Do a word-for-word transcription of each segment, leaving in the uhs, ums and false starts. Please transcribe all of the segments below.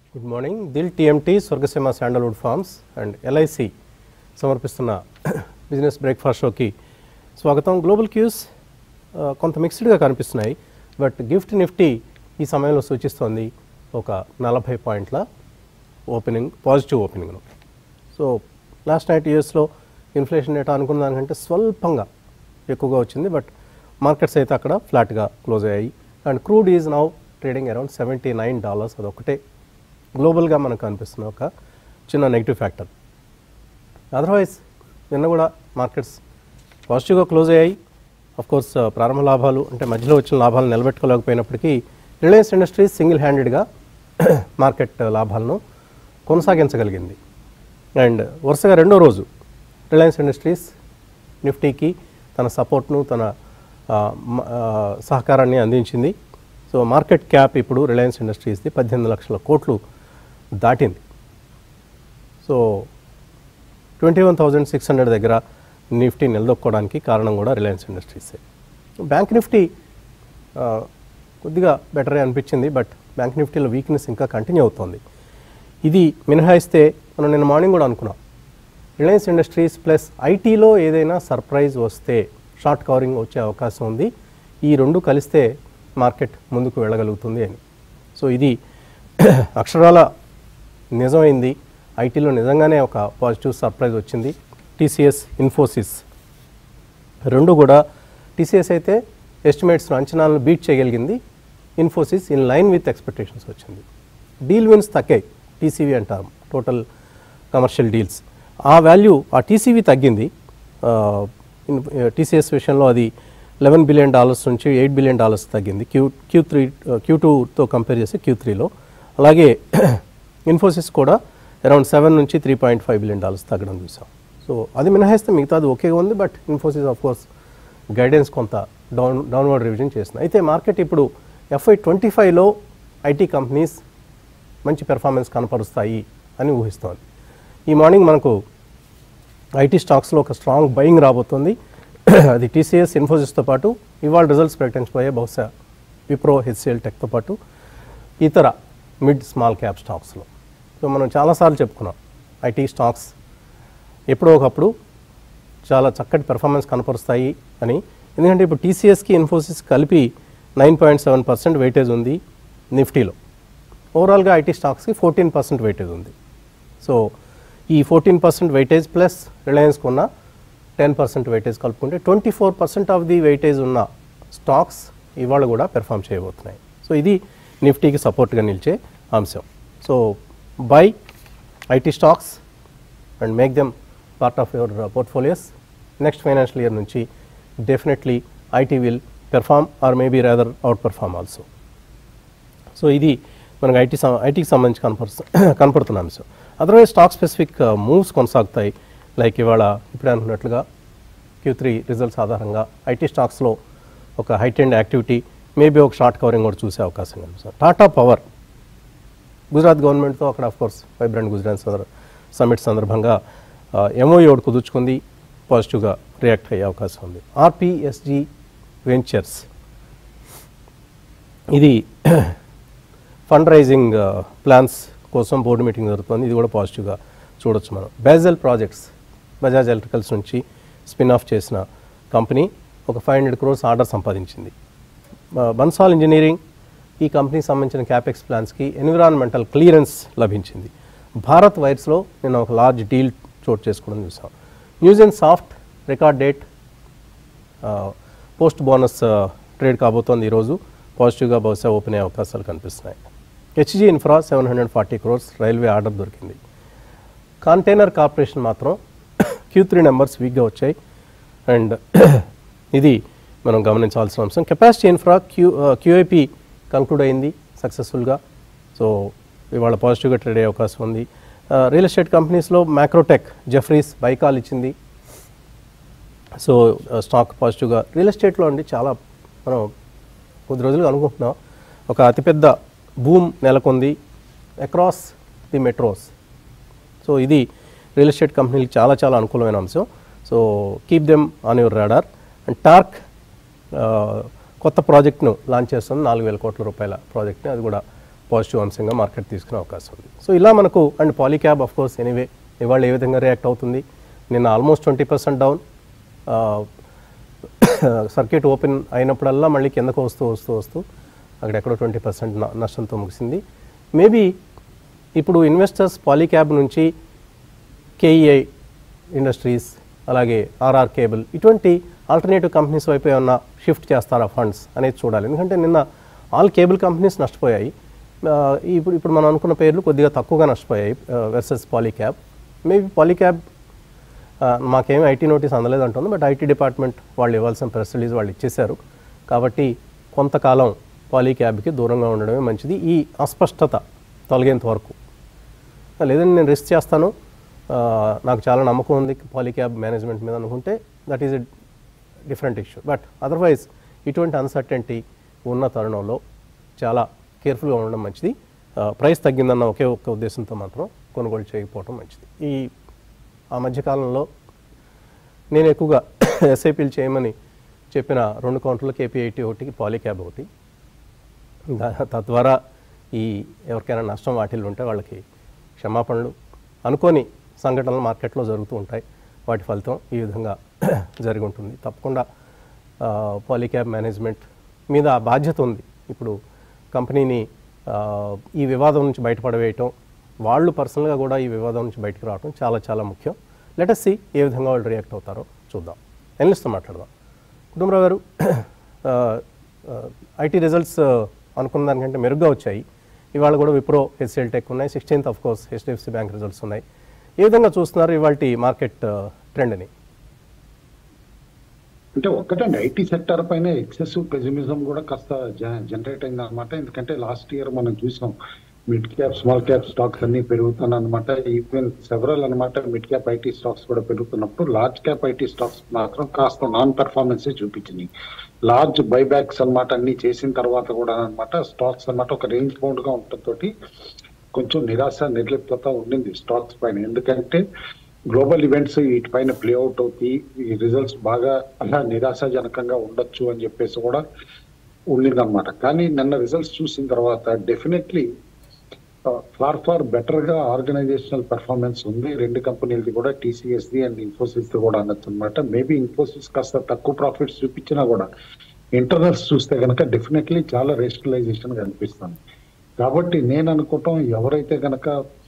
Good morning. Dil TMT, Swargaseema sandalwood farms and LIC సమర్పిస్తున్న business breakfast షోకి స్వాగతం. గ్లోబల్ క్యూస్ కొంత మిక్స్డ్గా కనిపిస్తున్నాయి, బట్ గిఫ్ట్ నిఫ్టీ ఈ సమయంలో సూచిస్తోంది ఒక నలభై పాయింట్ల ఓపెనింగ్, పాజిటివ్ ఓపెనింగ్ను. సో లాస్ట్ నైట్ యూఎస్లో ఇన్ఫ్లేషన్ డేటా అనుకున్న దానికంటే స్వల్పంగా ఎక్కువగా వచ్చింది, బట్ మార్కెట్స్ అయితే అక్కడ ఫ్లాట్గా క్లోజ్ అయ్యాయి. And crude is now trading around seventy nine dollars. అదొకటే గ్లోబల్గా మనకు కనిపిస్తున్న ఒక చిన్న నెగిటివ్ ఫ్యాక్టర్. అదర్వైజ్ నిన్న కూడా మార్కెట్స్ పాజిటివ్గా క్లోజ్ అయ్యాయి. అఫ్కోర్స్ ప్రారంభ లాభాలు అంటే మధ్యలో వచ్చిన లాభాలు నిలబెట్టుకోలేకపోయినప్పటికీ రిలయన్స్ ఇండస్ట్రీస్ సింగిల్ హ్యాండెడ్గా మార్కెట్ లాభాలను కొనసాగించగలిగింది. అండ్ వరుసగా రెండో రోజు రిలయన్స్ ఇండస్ట్రీస్ నిఫ్టీకి తన సపోర్ట్ను, తన సహకారాన్ని అందించింది. సో మార్కెట్ క్యాప్ ఇప్పుడు రిలయన్స్ ఇండస్ట్రీస్ది పద్దెనిమిది లక్షల కోట్లు దాటింది. So twenty one thousand six hundred దగ్గర నిఫ్టీ నిలదొక్కోవడానికి కారణం కూడా రిలయన్స్ ఇండస్ట్రీసే. బ్యాంక్ నిఫ్టీ కొద్దిగా బెటరే అనిపించింది, బట్ బ్యాంక్ నిఫ్టీలో వీక్నెస్ ఇంకా కంటిన్యూ అవుతుంది. ఇది మినహాయిస్తే మనం నిన్న మార్నింగ్ కూడా అనుకున్నాం, రిలయన్స్ ఇండస్ట్రీస్ ప్లస్ ఐటీలో ఏదైనా సర్ప్రైజ్ వస్తే షార్ట్ కవరింగ్ వచ్చే అవకాశం ఉంది. ఈ రెండు కలిస్తే మార్కెట్ ముందుకు వెళ్ళగలుగుతుంది అని. సో ఇది అక్షరాల నిజమైంది. ఐటీలో నిజంగానే ఒక పాజిటివ్ సర్ప్రైజ్ వచ్చింది. టీసీఎస్, ఇన్ఫోసిస్ రెండు కూడా, టీసీఎస్ అయితే ఎస్టిమేట్స్ అంచనాలను బీట్ చేయగలిగింది. Infosys in line with expectations వచ్చింది. డీల్ విన్స్ తగ్గాయి, టీసీవీ అంటారు, టోటల్ కమర్షియల్ డీల్స్. ఆ వాల్యూ, ఆ టీసీవీ తగ్గింది. టీసీఎస్ విషయంలో అది లెవెన్ బిలియన్ డాలర్స్ నుంచి ఎయిట్ బిలియన్ డాలర్స్ తగ్గింది క్యూ క్యూ త్రీ క్యూ టూతో కంపేర్ చేస్తే క్యూ త్రీలో. అలాగే ఇన్ఫోసిస్ కూడా అరౌండ్ సెవెన్ నుంచి three point five billion dollars తగ్గడం చూసాం. సో అది మినహాయిస్తే మిగతాది ఓకేగా ఉంది, but Infosys of course guidance కొంత డౌన్ డౌన్వర్డ్ రివిజన్ చేస్తుంది. అయితే మార్కెట్ ఇప్పుడు ఎఫ్ఐ ట్వంటీ ఫైవ్లో ఐటీ కంపెనీస్ మంచి పెర్ఫార్మెన్స్ కనపరుస్తాయి అని ఊహిస్తోంది. ఈ మార్నింగ్ మనకు ఐటీ స్టాక్స్లో ఒక స్ట్రాంగ్ బయింగ్ రాబోతుంది. అది టీసీఎస్, ఇన్ఫోసిస్తో పాటు ఇవాళ రిజల్ట్స్ ప్రకటించబోయే బహుశా విప్రో, హెచ్సిఎల్ టెక్తో పాటు ఇతర మిడ్ స్మాల్ క్యాప్ స్టాక్స్లో. సో మనం చాలాసార్లు చెప్పుకున్నాం, ఐటీ స్టాక్స్ ఎప్పుడో ఒకప్పుడు చాలా చక్కటి పెర్ఫార్మెన్స్ కనపరుస్తాయి అని. ఎందుకంటే ఇప్పుడు టీసీఎస్కి, ఇన్ఫోసిస్ కలిపి nine point seven percent weightage ఉంది నిఫ్టీలో. ఓవరాల్గా ఐటీ స్టాక్స్కి ఫోర్టీన్ పర్సెంట్ వెయిటేజ్ ఉంది. సో ఈ ఫోర్టీన్ పర్సెంట్ వెయిటేజ్ ప్లస్ రిలయన్స్కి ఉన్న టెన్ పర్సెంట్ వెయిటేజ్ కలుపుకుంటే twenty four percent of the weightage ఉన్న స్టాక్స్ ఇవాళ కూడా పెర్ఫామ్ చేయబోతున్నాయి. సో ఇది నిఫ్టీకి సపోర్ట్గా నిలిచే అంశం. So buy IT stocks and make them part of your portfolios. Next financial year నుంచి definitely IT will perform or maybe rather outperform also. So ఇది మనకు ఐటీ ఐటీకి సంబంధించి కనపరుస్తు కనపడుతున్న అంశం. అదర్వైజ్ స్టాక్ స్పెసిఫిక్ మూవ్స్ కొనసాగుతాయి. లైక్ ఇవాళ ఇప్పుడే అనుకున్నట్లుగా క్యూ త్రీ రిజల్ట్స్ ఆధారంగా ఐటీ స్టాక్స్లో ఒక హైట్ అండ్ యాక్టివిటీ, మేబీ ఒక షార్ట్ కవరింగ్ కూడా చూసే అవకాశం కనిపిస్తుంది. టాటా పవర్ గుజరాత్ గవర్నమెంట్తో అక్కడ ఆఫ్కోర్స్ వైబ్రెంట్ గుజరాత్ సమిట్ సందర్భంగా ఎంఓయూ ఒకటి కుదుర్చుకుంది, పాజిటివ్గా రియాక్ట్ అయ్యే అవకాశం ఉంది. ఆర్పిఎస్జి వెంచర్స్ ఇది ఫండ్ రైజింగ్ ప్లాన్స్ కోసం బోర్డు మీటింగ్ జరుగుతుంది, ఇది కూడా పాజిటివ్గా చూడొచ్చు మనం. బేజల్ ప్రాజెక్ట్స్ బజాజ్ ఎలక్ట్రికల్స్ నుంచి స్పిన్ ఆఫ్ చేసిన కంపెనీ ఒక ఫైవ్ హండ్రెడ్ క్రోర్స్ ఆర్డర్ సంపాదించింది. బన్సాల్ ఇంజనీరింగ్ ఈ కంపెనీకి సంబంధించిన క్యాపెక్స్ ప్లాన్స్కి ఎన్విరాన్మెంటల్ క్లియరెన్స్ లభించింది. భారత్ వైర్స్లో నిన్న ఒక లార్జ్ డీల్ చోటు చేసుకోవడం చూసాం. News and soft record date post bonus trade కాబోతోంది ఈరోజు. పాజిటివ్గా బహుశా ఓపెన్ అయ్యే అవకాశాలు కనిపిస్తున్నాయి. HG infra seven hundred forty crores railway order దొరికింది. కంటైనర్ కార్పొరేషన్ మాత్రం క్యూ త్రీ నెంబర్స్ వీక్గా వచ్చాయి అండ్ ఇది మనం గమనించాల్సిన అంశం. Capacity infra Q QIP conclude అయింది సక్సెస్ఫుల్గా. సో ఇవాళ పాజిటివ్గా ట్రేడ్ అయ్యే అవకాశం ఉంది. రియల్ ఎస్టేట్ కంపెనీస్లో మ్యాక్రోటెక్, జెఫ్రీస్ బైకాల్ ఇచ్చింది. సో స్టాక్ పాజిటివ్గా. రియల్ ఎస్టేట్లో అండి చాలా మనం కొద్ది రోజులుగా అనుకుంటున్నాం ఒక అతిపెద్ద బూమ్ నెలకొంది అక్రాస్ ది మెట్రోస్. సో ఇది రియల్ ఎస్టేట్ కంపెనీలకు చాలా చాలా అనుకూలమైన అంశం. So keep them on your radar. And TARC కొత్త ప్రాజెక్ట్ను లాంచ్ చేస్తుంది, నాలుగు వేల కోట్ల రూపాయల ప్రాజెక్ట్ని, అది కూడా పాజిటివ్ అంశంగా మార్కెట్ తీసుకునే అవకాశం ఉంది. సో ఇలా మనకు and Polycab of course anyway ఇవాళ ఏ విధంగా రియాక్ట్ అవుతుంది, నిన్న almost twenty percent down, circuit open అయినప్పుడల్లా మళ్ళీ కిందకు వస్తూ వస్తూ వస్తూ అక్కడెక్కడో ట్వంటీ పర్సెంట్ నష్టంతో ముగిసింది. మేబీ ఇప్పుడు ఇన్వెస్టర్స్ పాలీక్యాబ్ నుంచి కేఈఐ ఇండస్ట్రీస్ అలాగే ఆర్ఆర్ కేబుల్ ఇటువంటి ఆల్టర్నేటివ్ కంపెనీస్ వైపు ఏమన్నా షిఫ్ట్ చేస్తారా ఫండ్స్ అనేది చూడాలి. ఎందుకంటే నిన్న ఆల్ కేబుల్ కంపెనీస్ నష్టపోయాయి, ఇప్పుడు ఇప్పుడు మనం అనుకున్న పేర్లు కొద్దిగా తక్కువగా నష్టపోయాయి వర్సెస్ పాలీక్యాబ్. మేబీ పాలీక్యాబ్ మాకేమీ ఐటీ నోటీస్ అందలేదు అంటుంది, బట్ ఐటీ డిపార్ట్మెంట్ వాళ్ళు ఇవ్వాల్సిన ప్రెస్ రిలీజ్ వాళ్ళు ఇచ్చేశారు. కాబట్టి కొంతకాలం పాలీక్యాబ్కి దూరంగా ఉండడమే మంచిది ఈ అస్పష్టత తొలగేంత వరకు. లేదంటే నేను రిస్క్ చేస్తాను, నాకు చాలా నమ్మకం ఉంది పాలీక్యాబ్ మేనేజ్మెంట్ మీద అనుకుంటే that is a different issue. But otherwise ఇటువంటి అన్సర్టెంటీ ఉన్న తరుణంలో చాలా కేర్ఫుల్గా ఉండడం మంచిది. ప్రైస్ తగ్గిందన్న ఒకే ఒక్క ఉద్దేశంతో మాత్రం కొనుగోలు చేయకపోవడం మంచిది. ఈ ఆ మధ్యకాలంలో నేను ఎక్కువగా ఎస్ఐపీలు చేయమని చెప్పిన రెండు కౌంటర్లు కేపీఐటీ ఒకటి, పాలీక్యాబ్ ఒకటి. తద్వారా ఈ ఎవరికైనా నష్టం వాటిల్లో ఉంటే వాళ్ళకి క్షమాపణలు అనుకోని సంఘటనలు మార్కెట్లో జరుగుతూ ఉంటాయి, వాటి ఫలితం ఈ విధంగా జరిగి ఉంటుంది. తప్పకుండా పాలీక్యాబ్ మేనేజ్మెంట్ మీద ఆ బాధ్యత ఉంది. ఇప్పుడు కంపెనీని ఈ వివాదం నుంచి బయటపడవేయటం, వాళ్ళు పర్సనల్గా కూడా ఈ వివాదం నుంచి బయటకు రావడం చాలా చాలా ముఖ్యం. లెట్ అస్ సీ ఏ విధంగా వాళ్ళు రియాక్ట్ అవుతారో చూద్దాం. ఎనలిస్ట్తో మాట్లాడదాం. కుటుంబరావు గారు, ఐటీ రిజల్ట్స్ అనుకున్న దానికంటే మెరుగ్గా వచ్చాయి. ఇవాళ కూడా విప్రో, హెచ్సిఎల్ టెక్ ఉన్నాయి. Sixteenth of course HDFC bank results ఉన్నాయి. ఏ విధంగా చూస్తున్నారు ఇవాళ మార్కెట్ ట్రెండ్ని? అంటే ఒక్కటండి, ఐటీ సెక్టర్ పైన ఎక్సెసివ్ పెసిమిజం కూడా కాస్త జనరేట్ అయింది అనమాట. ఎందుకంటే లాస్ట్ ఇయర్ మనం చూసాం mid cap, small cap stocks అన్ని పెరుగుతున్నాయి అనమాట. ఈవెన్ సెవరల్ అనమాట మిడ్ క్యాప్ ఐటీ స్టాక్స్ కూడా పెరుగుతున్నప్పుడు లార్జ్ క్యాప్ ఐటీ స్టాక్స్ మాత్రం కాస్త నాన్ పెర్ఫార్మెన్సే చూపించినాయి. లార్జ్ బైబ్యాక్స్ అనమాట అన్ని చేసిన తర్వాత కూడా అనమాట స్టాక్స్ అనమాట ఒక రేంజ్ బౌండ్ గా ఉండటంతో కొంచెం నిరాశ నిర్లిప్తత ఉండింది స్టాక్స్ పైన. ఎందుకంటే గ్లోబల్ ఈవెంట్స్ వీటిపైన ప్లే అవుట్ అవుతాయి, ఈ రిజల్ట్స్ బాగా అలా నిరాశాజనకంగా ఉండొచ్చు అని చెప్పేసి కూడా ఉండిందనమాట. కానీ నిన్న రిజల్ట్స్ చూసిన తర్వాత డెఫినెట్లీ ఫార్ ఫార్ బెటర్ గా ఆర్గనైజేషనల్ పెర్ఫార్మెన్స్ ఉంది రెండు కంపెనీలది కూడా, టీసీఎస్ది అండ్ ఇన్ఫోసిస్ కూడా అనొచ్చు అనమాట. మేబీ ఇన్ఫోసిస్ కాస్త తక్కువ ప్రాఫిట్స్ చూపించినా కూడా ఇంటర్నల్స్ చూస్తే కనుక డెఫినెట్లీ చాలా రేషనలైజేషన్ కనిపిస్తుంది. కాబట్టి నేను అనుకుంటాం ఎవరైతే కనుక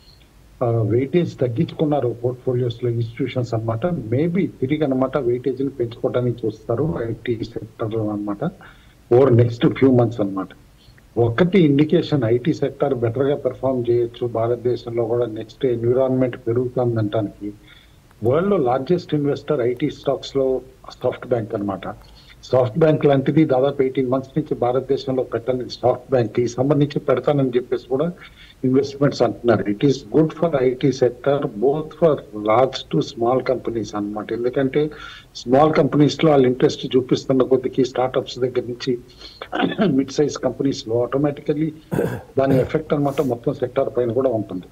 వెయిటేజ్ తగ్గించుకున్నారు పోర్ట్ఫోలియోస్ లో ఇన్స్టిట్యూషన్స్ అనమాట, మేబీ తిరిగి అనమాట వెయిటేజ్ ని పెంచుకోవడానికి చూస్తారు ఐటీ సెక్టర్ లో అనమాట ఓవర్ నెక్స్ట్ ఫ్యూ మంత్స్ అనమాట. ఒకటి ఇండికేషన్ ఐటీ సెక్టర్ బెటర్ గా పెర్ఫార్మ్ చేయొచ్చు భారతదేశంలో కూడా నెక్స్ట్ ఎన్విరాన్మెంట్ పెరుగుతుంది అంటానికి వరల్డ్ లో లార్జెస్ట్ ఇన్వెస్టర్ ఐటీ స్టాక్స్ లో సాఫ్ట్ బ్యాంక్ అనమాట. సాఫ్ట్ బ్యాంక్ లాంటిది దాదాపు ఎయిటీన్ మంత్స్ నుంచి భారతదేశంలో పెట్టని సాఫ్ట్ బ్యాంక్ ఈ సమ్మర్ నుంచి పెడతానని చెప్పేసి కూడా ఇన్వెస్ట్మెంట్స్ అంటున్నారు. It is good for IT sector both for large to small companies అనమాట. ఎందుకంటే స్మాల్ కంపెనీస్ లో వాళ్ళు ఇంట్రెస్ట్ చూపిస్తున్న కొద్దికి స్టార్ట్అప్స్ దగ్గర నుంచి మిడ్ సైజ్ కంపెనీస్ లో ఆటోమేటికల్లీ దాని ఎఫెక్ట్ అనమాట మొత్తం సెక్టర్ పైన కూడా ఉంటుంది.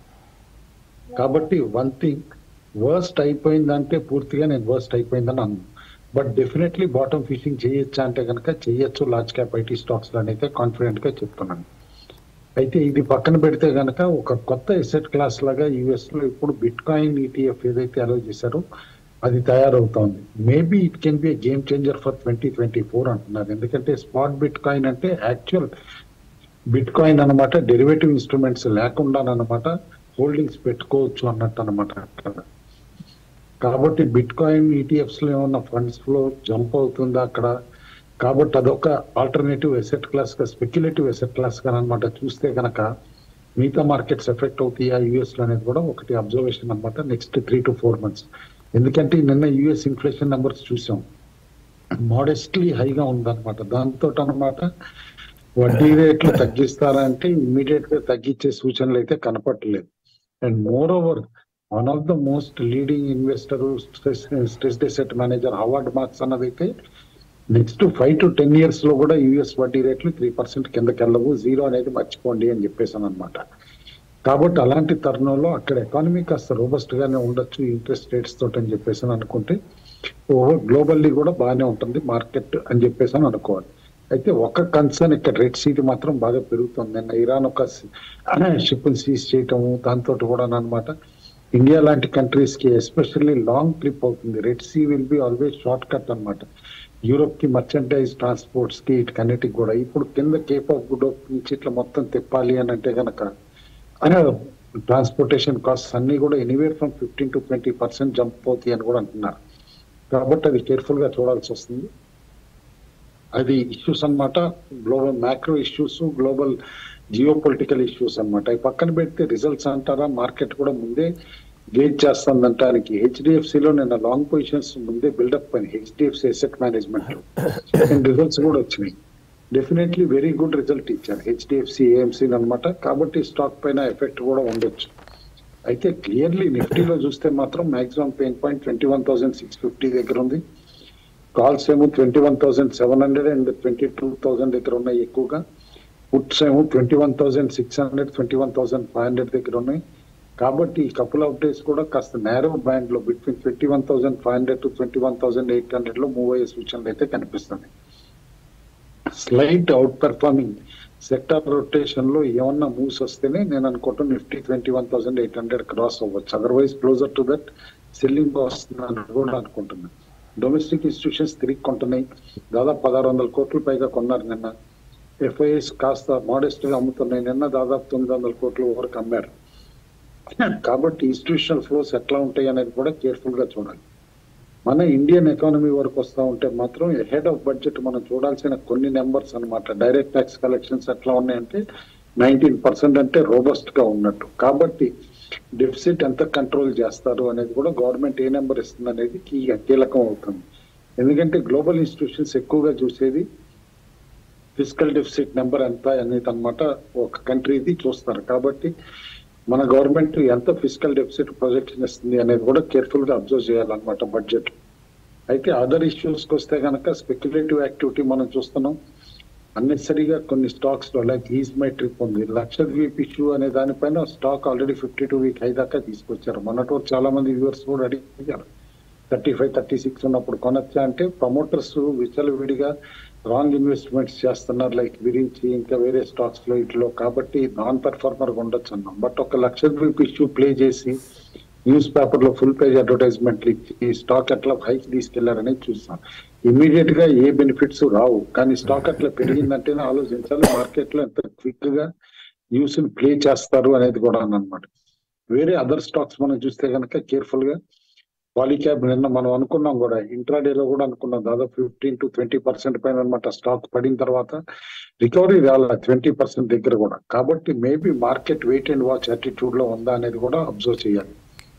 కాబట్టి వన్ థింగ్ వర్స్ట్ అయిపోయిందంటే పూర్తిగా నేను వర్స్ట్ అయిపోయిందని అన్నాను, బట్ డెఫినెట్లీ బాటమ్ ఫిషింగ్ చేయొచ్చా అంటే కనుక చేయొచ్చు లార్జ్ క్యాప్ ఐటీ స్టాక్స్ లో అయితే కాన్ఫిడెంట్ గా చెప్తున్నాను. అయితే ఇది పక్కన పెడితే కనుక ఒక కొత్త ఎసెట్ క్లాస్ లాగా యుఎస్ లో ఇప్పుడు బిట్ కాయిన్ ఈటీఎఫ్ ఏదైతే అలౌ చేశారో అది తయారవుతోంది. Maybe it can be game changer for twenty twenty four అంటున్నారు. ఎందుకంటే స్పాట్ బిట్ కాయిన్ అంటే యాక్చువల్ బిట్ కాయిన్ అనమాట డెరివేటివ్ ఇన్స్ట్రుమెంట్స్ లేకుండా అనమాట హోల్డింగ్స్ పెట్టుకోవచ్చు అన్నట్టు అనమాట అక్కడ. కాబట్టి బిట్ కాయిన్ ఈటీఎఫ్స్ లో ఏమన్నా ఫండ్స్ ఫ్లో జంప్ అవుతుందా అక్కడ, కాబట్టి అదొక ఆల్టర్నేటివ్ ఎసెట్ క్లాస్ గా స్పెక్యులేటివ్ ఎసెట్ క్లాస్ గా అనమాట చూస్తే కనుక మిగతా మార్కెట్స్ ఎఫెక్ట్ అవుతాయా యుఎస్ లో అనేది కూడా ఒకటి అబ్జర్వేషన్ అనమాట next three to four months. ఎందుకంటే నిన్న యుఎస్ ఇన్ఫ్లేషన్ నెంబర్స్ చూసాం మోడెస్ట్లీ హైగా ఉందన్నమాట. దాంతో అనమాట వడ్డీ రేట్లు తగ్గిస్తారా అంటే ఇమ్మీడియట్ గా తగ్గించే సూచనలు అయితే కనపడలేదు. And moreover one of the most leading investor stress asset manager Howard Marks అన్నదైతే next five to ten years లో కూడా యూఎస్ వడ్డీ రేట్లు త్రీ పర్సెంట్ కిందకి వెళ్ళవు, జీరో అనేది మర్చిపోండి అని చెప్పేసాను అనమాట. కాబట్టి అలాంటి తరుణంలో అక్కడ ఎకానమీ కాస్త రోబస్ట్ గానే ఉండొచ్చు ఇంట్రెస్ట్ రేట్స్ తోటి అని చెప్పేసి అనుకుంటే ఓహో గ్లోబల్లీ కూడా బాగానే ఉంటుంది మార్కెట్ అని చెప్పేసి అనుకోవాలి. అయితే ఒక కన్సర్న్ ఇక్కడ రెడ్ సీట్ మాత్రం బాగా పెరుగుతుంది. నిన్న ఇరాన్ ఒక షిప్ సీజ్ చేయటము దాంతో కూడా అనమాట ఇండియా లాంటి కంట్రీస్ కి ఎస్పెషల్లీ లాంగ్ ట్రిప్ అవుతుంది. Red Sea will be always short cut అనమాట. యూరోప్ కి మర్చెంటైజ్ ట్రాన్స్పోర్ట్స్ కి ఇటుకన్నిటికి కూడా ఇప్పుడు కింద కేప్ ఆఫ్ గుడ్ హోప్ నుంచి ఇట్లా మొత్తం తిప్పాలి అని అంటే కనుక ట్రాన్స్పోర్టేషన్ కాస్ట్ అన్ని కూడా anywhere from fifteen to twenty percent jump అవుతాయి అని కూడా అంటున్నారు. కాబట్టి అది కేర్ఫుల్ గా చూడాల్సి వస్తుంది. అది ఇష్యూస్ అనమాట, global macro issues, global geopolitical issues అనమాట. అవి పక్కన పెడితే రిజల్ట్స్ అంటారా, మార్కెట్ కూడా ముందే గేజ్ చేస్తుంది అంటానికి హెచ్డిఎఫ్సిలో నిన్న లాంగ్ పొజిషన్స్ ముందే బిల్డప్ అని హెచ్డిఎఫ్సి అసెట్ మేనేజ్మెంట్ రిజల్ట్స్ కూడా వచ్చినాయి. డెఫినెట్లీ వెరీ గుడ్ రిజల్ట్ ఇచ్చారు హెచ్డిఎఫ్సి ఏఎంసీ అనమాట. కాబట్టి స్టాక్ పైన ఎఫెక్ట్ కూడా ఉండొచ్చు. అయితే క్లియర్లీ నిఫ్టీలో చూస్తే మాత్రం maximum pain point twenty one thousand six fifty దగ్గర ఉంది. కాల్స్ ఏమో twenty one thousand seven hundred and twenty two thousand దగ్గర ఉన్నాయి ఎక్కువగా. పుట్స్ ఏమో twenty one thousand six hundred twenty one thousand five hundred దగ్గర ఉన్నాయి. కాబట్టి ఈ కపుల్ ఆఫ్ డేస్ కూడా కాస్త నేరో బ్యాండ్ లో between twenty one thousand five hundred to twenty one thousand eight hundred లో మూవ్ అయ్యే సూచనలు అయితే కనిపిస్తుంది. Slight outperforming sector rotation లో ఏమన్నా మూవ్స్ వస్తేనే నేను అనుకుంటాను Nifty twenty one thousand eight hundred cross అవ్వచ్చు. Otherwise closer to that selling వస్తుందని కూడా అనుకుంటున్నాను. డొమెస్టిక్ ఇన్స్టిట్యూషన్స్ తిరిగి కొంటున్నాయి. దాదాపు పదహారు వందల కోట్ల పైగా కొన్నారు నిన్న. ఎఫ్ఐఎస్ కాస్త మోడెస్ట్ గా అమ్ముతున్నాయి. నిన్న దాదాపు తొమ్మిది వందల కోట్ల వరకు అమ్మారు. కాబట్టి ఇన్స్టిట్యూషనల్ ఫ్లోస్ ఎట్లా ఉంటాయి అనేది కూడా కేర్ఫుల్ గా చూడాలి. మన ఇండియన్ ఎకానమీ వరకు వస్తూ ఉంటే మాత్రం హెడ్ ఆఫ్ బడ్జెట్ మనం చూడాల్సిన కొన్ని నెంబర్స్ అనమాట. డైరెక్ట్ ట్యాక్స్ కలెక్షన్స్ ఎట్లా ఉన్నాయంటే నైన్టీన్ పర్సెంట్ అంటే రోబస్ట్ గా ఉన్నట్టు. కాబట్టి డెఫిసిట్ ఎంత కంట్రోల్ చేస్తారు అనేది కూడా గవర్నమెంట్ ఏ నెంబర్ ఇస్తుంది అనేది కీలకం అవుతుంది. ఎందుకంటే గ్లోబల్ ఇన్స్టిట్యూషన్స్ ఎక్కువగా చూసేది ఫిజికల్ డెఫిసిట్ నెంబర్ ఎంత అనేది అనమాట. ఒక కంట్రీది చూస్తారు. కాబట్టి మన గవర్నమెంట్ ఎంత ఫిజికల్ డెఫిసిట్ ప్రొజెక్షన్ ఇస్తుంది అనేది కూడా కేర్ఫుల్ గా అబ్జర్వ్ చేయాలన్నమాట బడ్జెట్. అయితే అదర్ ఇష్యూస్ కి వస్తే కనుక స్పెక్యులేటివ్ యాక్టివిటీ మనం చూస్తున్నాం. అన్నెసరీగా కొన్ని స్టాక్స్ లో లైక్ ఈజ్ మై ట్రిప్ ఉంది, లక్షద్వీప్ ఇష్యూ అనే దానిపైన stock already fifty two week high దాకా తీసుకొచ్చారు. మొన్నటి చాలా మంది వ్యూవర్స్ కూడా అడిగారు థర్టీ ఫైవ్ థర్టీ సిక్స్ ఉన్నప్పుడు కొనొచ్చా అంటే ప్రమోటర్స్ విచ్చలవిడిగా రాంగ్ ఇన్వెస్ట్మెంట్స్ చేస్తున్నారు లైక్ విరించి ఇంకా వేరే స్టాక్స్ లో ఇట్లో. కాబట్టి నాన్ పెర్ఫార్మర్ గా ఉండొచ్చు అన్నాం. బట్ ఒక లక్షద్వీప్ ఇష్యూ ప్లే చేసి న్యూస్ పేపర్ లో ఫుల్ పేజ్ అడ్వర్టైజ్మెంట్లు ఇచ్చి స్టాక్ ఎట్లా హైక్ తీసుకెళ్లారనేది చూస్తాం. ఇమీడియట్ గా ఏ బెనిఫిట్స్ రావు, కానీ స్టాక్ అట్లా పెరిగిందంటేనే ఆలోచించాలి మార్కెట్ లో ఎంత క్విక్ గా న్యూస్ ని ప్లే చేస్తారు అనేది కూడా అన్నమాట. వేరే అదర్ స్టాక్స్ మనం చూస్తే కనుక కేర్ఫుల్ గా పాలీక్యాబ్ నిన్న మనం అనుకున్నాం కూడా ఇంట్రాడే లో కూడా అనుకున్నాం దాదాపు ఫిఫ్టీన్ టు ట్వంటీ పర్సెంట్ పైన అనమాట. స్టాక్ పడిన తర్వాత రికవరీ రాల ట్వంటీ పర్సెంట్ దగ్గర కూడా. కాబట్టి maybe market wait and watch attitude లో ఉందా అనేది కూడా అబ్జర్వ్ చేయాలి.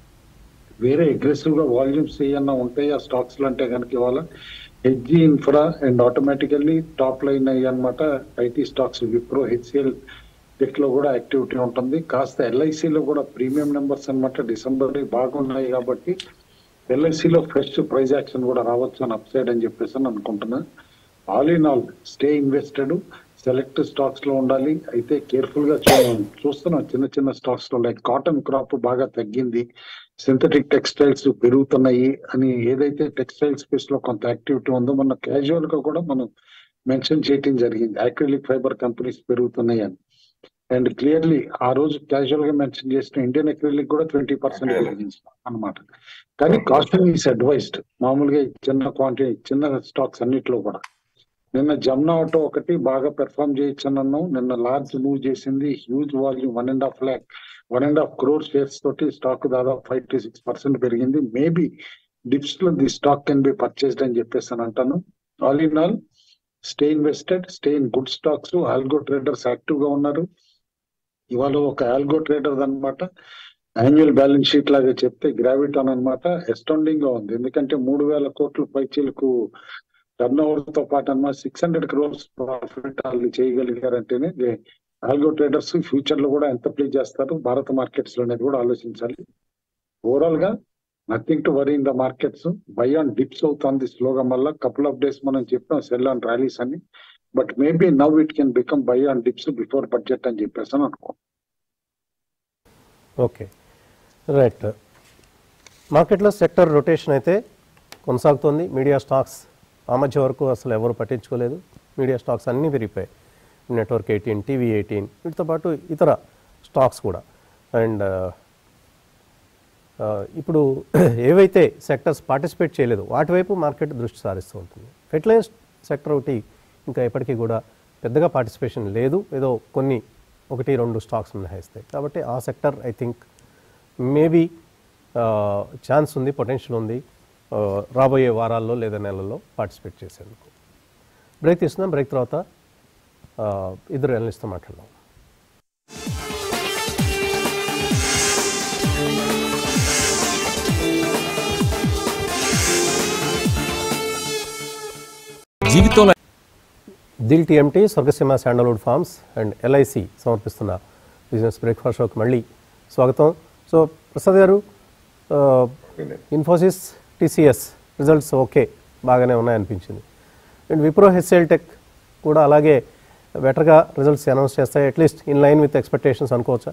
వేరే అగ్రెసివ్ గా వాల్యూమ్స్ ఏమన్నా ఉంటాయి ఆ స్టాక్స్ లో అంటే కనుక ఇవాళ HG infra and automatically top line అయ్యి అనమాట IT stocks Wipro HCL tech లో కూడా యాక్టివిటీ ఉంటుంది. కాస్త ఎల్ఐసిలో కూడా ప్రీమియం నెంబర్స్ అనమాట డిసెంబర్ బాగున్నాయి. కాబట్టి ఎల్ఐసిలో ఫ్రెష్ ప్రైజ్ యాక్షన్ కూడా రావచ్చు అని అప్ సైడ్ అని చెప్పేసి అని అనుకుంటున్నా. All in all stay invested, select stocks లో ఉండాలి. అయితే కేర్ఫుల్ గా చూస్తున్నాం చిన్న చిన్న స్టాక్స్ లో లైక్ కాటన్ క్రాప్ బాగా తగ్గింది, సింథటిక్ టెక్స్టైల్స్ పెరుగుతున్నాయి అని ఏదైతే టెక్స్టైల్ స్పేస్ లో కొంత యాక్టివిటీ ఉందో మొన్న క్యాజువల్ గా కూడా మనం మెన్షన్ చేయడం జరిగింది. అక్రిలిక్ ఫైబర్ కంపెనీస్ పెరుగుతున్నాయి అని. అండ్ క్లియర్లీ ఆ రోజు క్యాజువల్ గా మెన్షన్ చేసిన ఇండియన్ అక్రిలిక్ కూడా ట్వంటీ పర్సెంట్ పెరిగింది అనమాట. కానీ కాస్టింగ్ ఈస్ అడ్వైస్డ్. మామూలుగా చిన్న క్వాంటిటీ చిన్న స్టాక్స్ అన్నిట్లో కూడా నిన్న జమ్నా ఆటో ఒకటి బాగా పెర్ఫార్మ్ చేయొచ్చు అన్నాం. నిన్న లార్జ్ మూవ్ చేసింది, huge volume one and half lakh one and half crore shares తోటి స్టాక్ దాదాపు ఫైవ్ టు సిక్స్ పర్సెంట్ పెరిగింది. మేబీ డిప్స్ లో the stock can be purchased అని చెప్పేసి అని అంటాను. All in all stay invested, stay in good stocks. Algo traders active గా ఉన్నారు. ఇవాళ ఒక ఆల్గో ట్రేడర్ అనమాట యాన్యువల్ బ్యాలెన్స్ షీట్ లాగా చెప్తే గ్రావిటాన్ అనమాట ఎస్టాండింగ్ గా ఉంది. ఎందుకంటే మూడు వేల కోట్ల పైచీలకు టర్న్ ఓవర్ తో పాటు అన్నమాట సిక్స్ హండ్రెడ్ క్రోర్స్ ప్రాఫిట్ వాళ్ళు చేయగలిగారంటేనే ఆల్గో ట్రేడర్స్ ఫ్యూచర్ లో కూడా ఎంత ప్లే చేస్తారు భారత మార్కెట్స్ లో అనేది కూడా ఆలోచించాలి. ఓవరాల్ గా nothing to worry in the markets. Buy on dips అవుతుంది స్లోగా. మళ్ళీ కపుల్ ఆఫ్ డేస్ మనం చెప్పాం సెల్ ఆన్ ర్యాలీస్ అని. But maybe now it can become buy on dips before budget అని చెప్పేసి అని అనుకో. Okay right. మార్కెట్లో సెక్టర్ రొటేషన్ అయితే కొనసాగుతోంది. మీడియా స్టాక్స్ ఆ మధ్య వరకు అసలు ఎవరు పట్టించుకోలేదు. మీడియా స్టాక్స్ అన్నీ పెరిగిపోయాయి. నెట్వర్క్ ఎయిటీన్, టీవీ ఎయిటీన్, వీటితో పాటు ఇతర స్టాక్స్ కూడా. అండ్ ఇప్పుడు ఏవైతే సెక్టర్స్ పార్టిసిపేట్ చేయలేదు వాటి వైపు మార్కెట్ దృష్టి సారిస్తూ ఉంటుంది. ఫెర్టిలైజర్ సెక్టర్ ఒకటి ఇంకా ఎప్పటికీ కూడా పెద్దగా పార్టిసిపేషన్ లేదు, ఏదో కొన్ని ఒకటి రెండు స్టాక్స్ మినహాయిస్తాయి. కాబట్టి ఆ sector I think maybe chance ఉంది, పొటెన్షియల్ ఉంది రాబోయే వారాల్లో లేదా నెలల్లో పార్టిసిపేట్ చేసేందుకు. బ్రేక్ తీసుకుందాం. బ్రేక్ తర్వాత ఇద్దరు అనలిస్ట్తో మాట్లాడదాం. జీవితంలో Dil TMT, Swargaseema sandalwood farms and LIC సమర్పిస్తున్న బిజినెస్ బ్రేక్ఫాస్ట్ షోకి మళ్ళీ స్వాగతం. సో ప్రసాద్ గారు, ఇన్ఫోసిస్, టీసీఎస్ రిజల్ట్స్ ఓకే బాగానే ఉన్నాయనిపించింది. అండ్ విప్రో, హెచ్సిఎల్ టెక్ కూడా అలాగే బెటర్గా రిజల్ట్స్ అనౌన్స్ చేస్తాయి, at least in line with expectations అనుకోవచ్చా?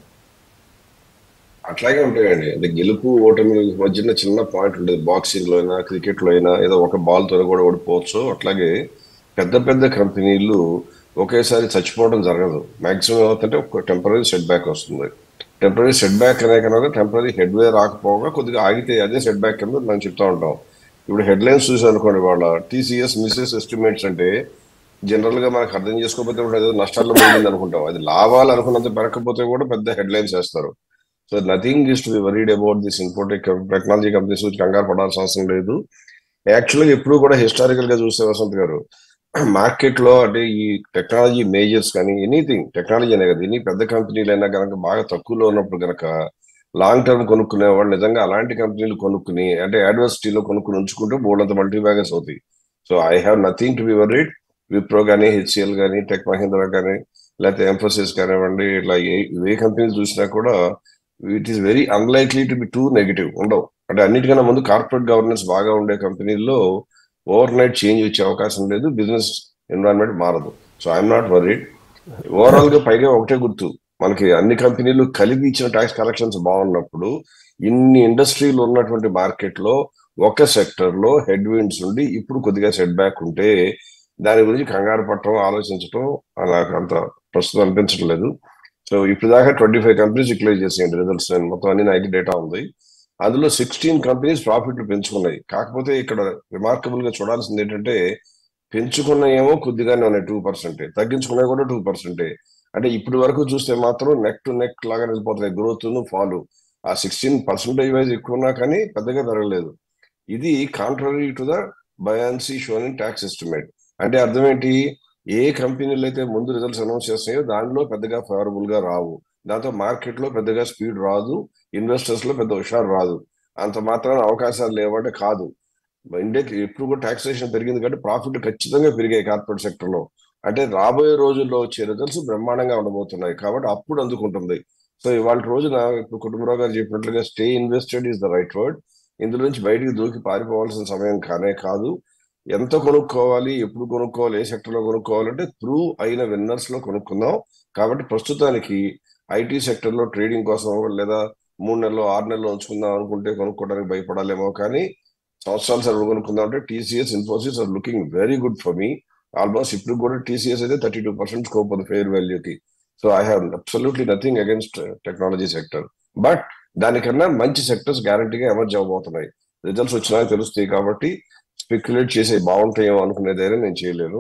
అట్లాగే ఉంటాయండి. అంటే గెలుపు ఓటమి మధ్యన చిన్న పాయింట్ ఉంటుంది. బాక్సింగ్ లో అయినా క్రికెట్ లో అయినా ఏదో ఒక బాల్ తో కూడా ఓడిపోవచ్చు. అట్లాగే పెద్ద పెద్ద కంపెనీలు ఒకేసారి చచ్చిపోవడం జరగదు. మాక్సిమం ఏమవుతుంటే ఒక టెంపరీ సెట్ బ్యాక్ వస్తుంది. టెంపరీ సెట్ బ్యాక్ అనే కనుక టెంపరీ హెడ్ వే రాకపోగా కొద్దిగా ఆగితే అదే సెట్ బ్యాక్ కింద మనం చెప్తా ఉంటాం. ఇప్పుడు హెడ్ లైన్స్ చూసి అనుకోండి, వాళ్ళ టీసీఎస్ మిస్సెస్ ఎస్టిమేట్స్ అంటే జనరల్ గా మనకు అర్థం చేసుకోకపోతే కూడా ఏదో నష్టాల్లో పోయింది అనుకుంటాం. అది లాభాలు అనుకున్నంత పెరగకపోతే కూడా పెద్ద హెడ్ లైన్స్ వేస్తారు. So nothing is to be worried about this infotech technology companies గురించి కంగారు పడాల్సిన అవసరం లేదు. యాక్చువల్గా ఎప్పుడు కూడా హిస్టారికల్ గా చూస్తే వసంత్ గారు, మార్కెట్ లో అంటే ఈ టెక్నాలజీ మేజర్స్ కానీ ఎనీథింగ్ టెక్నాలజీ అనే కదా, ఎన్ని పెద్ద కంపెనీలు అయినా కనుక బాగా తక్కువలో ఉన్నప్పుడు కనుక లాంగ్ టర్మ్ కొనుక్కునే వాళ్ళు నిజంగా అలాంటి కంపెనీలు కొనుక్కుని అంటే అడ్వర్సిటీలో కొనుక్కుని ఉంచుకుంటే బోర్డంత మల్టీ బ్యాగర్స్ అవుతాయి. So I have nothing to be worried. Wipro కానీ, హెచ్సిఎల్ కానీ, టెక్ మహీంద్రా కానీ, లేకపోతే ఎంఫోసిస్ కానివ్వండి, ఇట్లా ఏ ఏ కంపెనీలు చూసినా కూడా it is very unlikely to be too negative ఉండవు. అంటే అన్నిటికన్నా ముందు కార్పొరేట్ గవర్నెన్స్ బాగా ఉండే కంపెనీల్లో ఓవర్ నైట్ చేంజ్ వచ్చే అవకాశం లేదు, బిజినెస్ ఎన్విరాన్మెంట్ మారదు. So I'm not worried. Overall గా పైగా ఒకటే గుర్తు, మనకి అన్ని కంపెనీలు కలిపి ఇచ్చిన ట్యాక్స్ కలెక్షన్స్ బాగున్నప్పుడు ఇన్ని ఇండస్ట్రీలు ఉన్నటువంటి మార్కెట్ లో ఒక సెక్టర్ లో హెడ్ విండ్స్ ఉండి ఇప్పుడు కొద్దిగా సెట్ బ్యాక్ ఉంటే దాని గురించి కంగారు పట్టడం, ఆలోచించడం నాకు అంత ప్రస్తుతం అనిపించడం లేదు. సో ఇప్పుడు దాకా ట్వంటీ ఫైవ్ కంపెనీస్ డిక్లేర్ చేసేయండి రిజల్ట్స్. నేను మొత్తం అన్ని నైన్టీ డేటా ఉంది. అందులో సిక్స్టీన్ కంపెనీస్ ప్రాఫిట్లు పెంచుకున్నాయి. కాకపోతే ఇక్కడ రిమార్కబుల్ గా చూడాల్సింది ఏంటంటే పెంచుకున్నాయేమో కొద్దిగానే ఉన్నాయి, టూ పర్సెంటే తగ్గించుకున్నాయి కూడా టూ పర్సెంటే. అంటే ఇప్పటి వరకు చూస్తే మాత్రం నెక్ టు నెక్ లాగా వెళ్ళిపోతున్నాయి గ్రోత్ ఫాలు. ఆ సిక్స్టీన్ పర్సెంటేజ్ వైజ్ ఎక్కువ ఉన్నా కానీ పెద్దగా పెరగలేదు. ఇది contrary to the buoyancy shown in tax estimate. అంటే అర్థం ఏంటి, ఏ కంపెనీలు అయితే ముందు రిజల్ట్స్ అనౌన్స్ చేస్తున్నాయో దానిలో పెద్దగా ఫేవరబుల్ గా రావు, దాంతో మార్కెట్ లో పెద్దగా స్పీడ్ రాదు, ఇన్వెస్టర్స్ లో పెద్ద హుషారు రాదు. అంత మాత్రాన అవకాశాలు లేవంటే కాదు. ఇండియాకి ఎప్పుడు కూడా టాక్సేషన్ పెరిగింది కాబట్టి ప్రాఫిట్ ఖచ్చితంగా పెరిగాయి కార్పొరేట్ సెక్టర్ లో. అంటే రాబోయే రోజుల్లో వచ్చే రిజల్ట్స్ బ్రహ్మాండంగా ఉండబోతున్నాయి కాబట్టి అప్పుడు అందుకుంటుంది. సో ఇవాళ రోజున ఇప్పుడు కుటుంబరావు గారు చెప్పినట్లుగా stay invested is the right word. ఇందులో నుంచి బయటికి దూకి పారిపోవాల్సిన సమయం కానే కాదు. ఎంత కొనుక్కోవాలి, ఎప్పుడు కొనుక్కోవాలి, ఏ సెక్టర్ లో కొనుక్కోవాలంటే త్రూ అయిన విన్నర్స్ లో కొనుక్కుందాం. కాబట్టి ప్రస్తుతానికి ఐటీ సెక్టర్ లో ట్రేడింగ్ కోసం లేదా మూడు నెలలు ఆరు నెలలు ఉంచుకుందాం అనుకుంటే కొనుక్కోవడానికి భయపడాలేమో, కానీ సంవత్సరాలు సరువు కొనుక్కుందాం అంటే TCS, Infosys are looking very good for me. Almost ఇప్పుడు కూడా టీసీఎస్ అయితే థర్టీ టూ పర్సెంట్ స్కోప్ ఉంది ఫెయిర్ వాల్యూకి. So I have absolutely nothing against technology sector. But దానికన్నా మంచి సెక్టర్స్ గ్యారంటీగా ఎమర్జ్ అవబోతున్నాయి. రిజల్ట్స్ వచ్చినా తెలుస్తాయి కాబట్టి స్పెక్యులేట్ చేసే బాగుంటాయేమో అనుకునేదైనా నేను చేయలేను.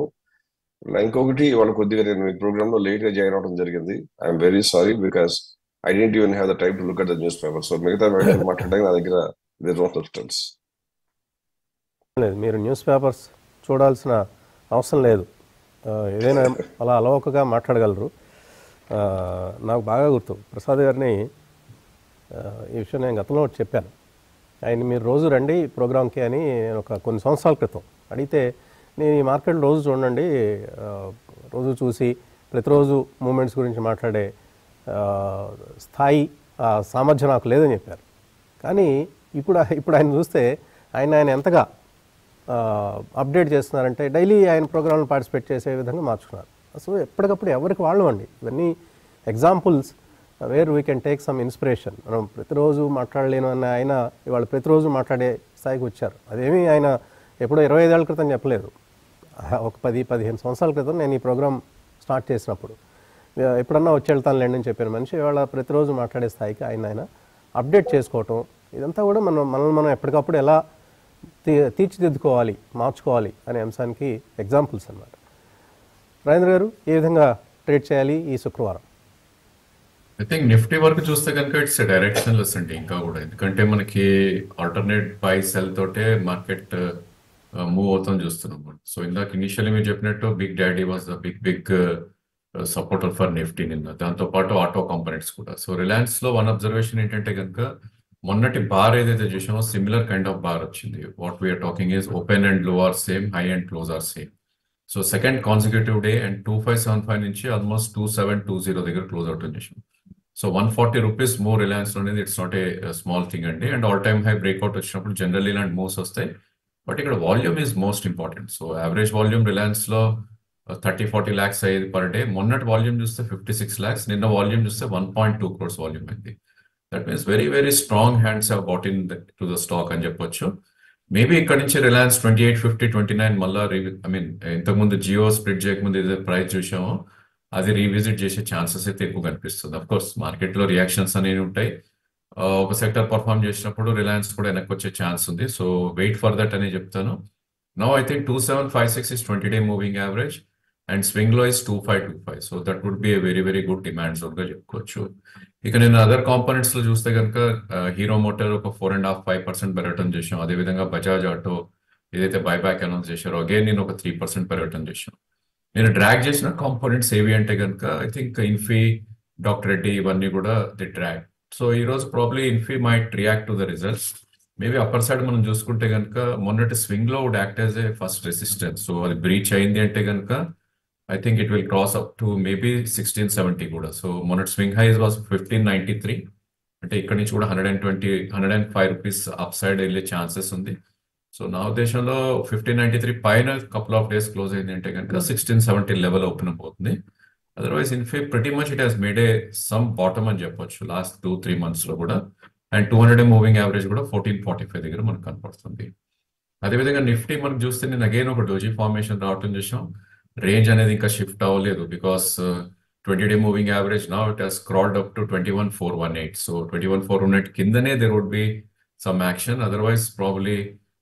ఇంకొకటి ఇవాళ కొద్దిగా నేను ఈ ప్రోగ్రామ్ లో లేట్ గా జాయిన్ అవడం జరిగింది. I'm very sorry because I didn't even have the time to look at the newspaper. So మిగతా మాట్లాడడానికి నా దగ్గర దేర్ నో సబ్స్టెన్స్ లేదు. మీరు న్యూస్ పేపర్స్ చూడాల్సిన అవసరం లేదు, ఏదైనా అలా అలవకగా మాట్లాడగలరు. నాకు బాగా గుర్తు ప్రసాద్ గారిని ఈ విషయం నేను గతంలో చెప్పాను. ఆయన మీరు రోజు రండి ప్రోగ్రామ్కి అని ఒక కొన్ని సంవత్సరాల క్రితం అడిగితే, నేను ఈ మార్కెట్ రోజు చూడండి, రోజు చూసి ప్రతిరోజు మూమెంట్స్ గురించి మాట్లాడే స్థాయి సామర్థ్యం నాకు లేదని చెప్పారు. కానీ ఇప్పుడు ఇప్పుడు ఆయన చూస్తే ఆయన ఆయన ఎంతగా అప్డేట్ చేస్తున్నారంటే డైలీ ఆయన ప్రోగ్రాంలో పార్టిసిపేట్ చేసే విధంగా మార్చుకున్నారు. సో ఎప్పటికప్పుడు ఎవరికి వాళ్ళు అండి ఇవన్నీ examples where we can take some inspiration. మనం ప్రతిరోజు మాట్లాడలేను అన్న ఆయన ఇవాళ ప్రతిరోజు మాట్లాడే స్థాయికి వచ్చారు. అదేమీ ఆయన ఎప్పుడో ఇరవై ఐదేళ్ల క్రితం చెప్పలేదు. ఒక పది పదిహేను సంవత్సరాల క్రితం నేను ఈ ప్రోగ్రామ్ స్టార్ట్ చేసినప్పుడు ఆ, ఎప్పుడన్నా వచ్చి వెళ్తాను లేండి అని చెప్పిన మనిషి ఇవాళ ప్రతిరోజు మాట్లాడే స్థాయికి ఆయన ఆయన అప్డేట్ చేసుకోవటం ఇదంతా కూడా మనం మనల్ని మనం ఎప్పటికప్పుడు ఎలా తీ తీర్చిదిద్దుకోవాలి మార్చుకోవాలి అనే అంశానికి ఎగ్జాంపుల్స్ అన్నమాట. రాజేంద్ర గారు ఏ విధంగా ట్రేడ్ చేయాలి ఈ శుక్రవారం? ఐ థింక్ నిఫ్టీ వరకు చూస్తే కనుక ఇట్స్ డైరెక్షన్ లెస్ అండి ఇంకా కూడా, ఎందుకంటే మనకి ఆల్టర్నేట్ బై సెల్ తోటే మార్కెట్ మూవ్ అవుతాం చూస్తున్నాం. సో ఇందాక ఇనిషియల్లీ మీరు చెప్పినట్టు big daddy was the big big supporter for Nifty నిన్న, దాంతో పాటు ఆటో కాంపోనెంట్స్ కూడా. సో రిలయన్స్ లో వన్ అబ్జర్వేషన్ ఏంటంటే కనుక మొన్నటి బార్ ఏదైతే చూసామో సిమిలర్ కైండ్ ఆఫ్ బార్ వచ్చింది. What we're talking is open and low are same, high and close are same. So second consecutive day and two five seven five నుంచి almost two seven two zero దగ్గర close out చేసాం. So one forty rupees more Reliance అనేది it's not a small thing అండి. And all time high breakout వచ్చినప్పుడు generally ఇలాంటి moves వస్తాయి, but ఇక్కడ volume is most important. So average volume Reliance లో thirty forty lakhs అయ్యేది per day. మొన్నటి volume చూస్తే ఫిఫ్టీ సిక్స్ ల్యాక్స్, నిన్న వాల్యూమ్ చూస్తే one point two crores volume అయింది. That means very very strong hands have got in to the stock అని చెప్పొచ్చు. Maybe ఇక్కడ నుంచి Reliance twenty eight fifty twenty nine మళ్ళా ఐ మీన్ ఇంతకుముందు జియో స్ప్లిట్ చేయకముందు ఏదైతే ప్రైస్ చూసామో అది రీవిజిట్ చేసే ఛాన్సెస్ అయితే ఎక్కువ కనిపిస్తుంది. అఫ్ కోర్స్ మార్కెట్ లో రియాక్షన్స్ అనేవి ఉంటాయి, ఒక సెక్టర్ పర్ఫార్మ్ చేసినప్పుడు రిలయన్స్ కూడా వెనక్కి వచ్చే ఛాన్స్ ఉంది. సో వెయిట్ ఫర్ దట్ అని చెప్తాను. No I think two seven five six is twenty day moving average and swing లో is two five two five. So that would be a very very good demand zone గా చెప్పుకోవచ్చు. ఇక నేను other components లో చూస్తే కనుక Hero Motor ఒక four and half five percent పెరగటం చేసాం. అదేవిధంగా బజాజ్ ఆటో ఏదైతే బైబ్యాక్ అనౌన్స్ చేశారో అగైన్ నేను ఒక త్రీ పర్సెంట్ పెరగటం చేసాం. నేను డ్రాగ్ చేసిన కాంపోనెంట్స్ ఏవి అంటే కనుక I think Infy, doctor Reddy ఇవన్నీ కూడా ది డ్రాగ్. సో ఈ రోజు probably Infy might react to the results. Maybe upper side మనం చూసుకుంటే కనుక మొన్నటి స్వింగ్ లో would act as a first resistance. So అది బ్రీచ్ అయింది అంటే కనుక I think it will cross up to maybe sixteen seventy కూడా. సో మొన్నటి swing highs was fifteen ninety three, అంటే ఇక్కడ నుంచి కూడా hundred and twenty hundred and five rupees up side వెళ్ళే ఛాన్సెస్ ఉంది. సో నా ఉద్దేశంలో ఫిఫ్టీన్ నైన్టీ త్రీ పైన కపుల్ ఆఫ్ డేస్ క్లోజ్ అయింది అంటే కనుక సిక్స్టీన్ సెవెంటీ లెవెల్ ఓపెన్ అవుతుంది. Otherwise Infy pretty much it has made a some bottom అని చెప్పొచ్చు లాస్ట్ టూ త్రీ మంత్స్ లో కూడా. And two hundred moving average కూడా ఫోర్టీన్ ఫార్టీ ఫైవ్ దగ్గర మనకు కనపడుతుంది. అదేవిధంగా నిఫ్టీ మనకు చూస్తే నేను అగైన్ ఒక డోజీ ఫార్మేషన్ రావటం చూసాం. రేంజ్ అనేది ఇంకా షిఫ్ట్ అవ్వలేదు because twenty day moving average నా it has crawled up to twenty one four one eight. So twenty one four one eight కిందనే there would be some action. Otherwise probably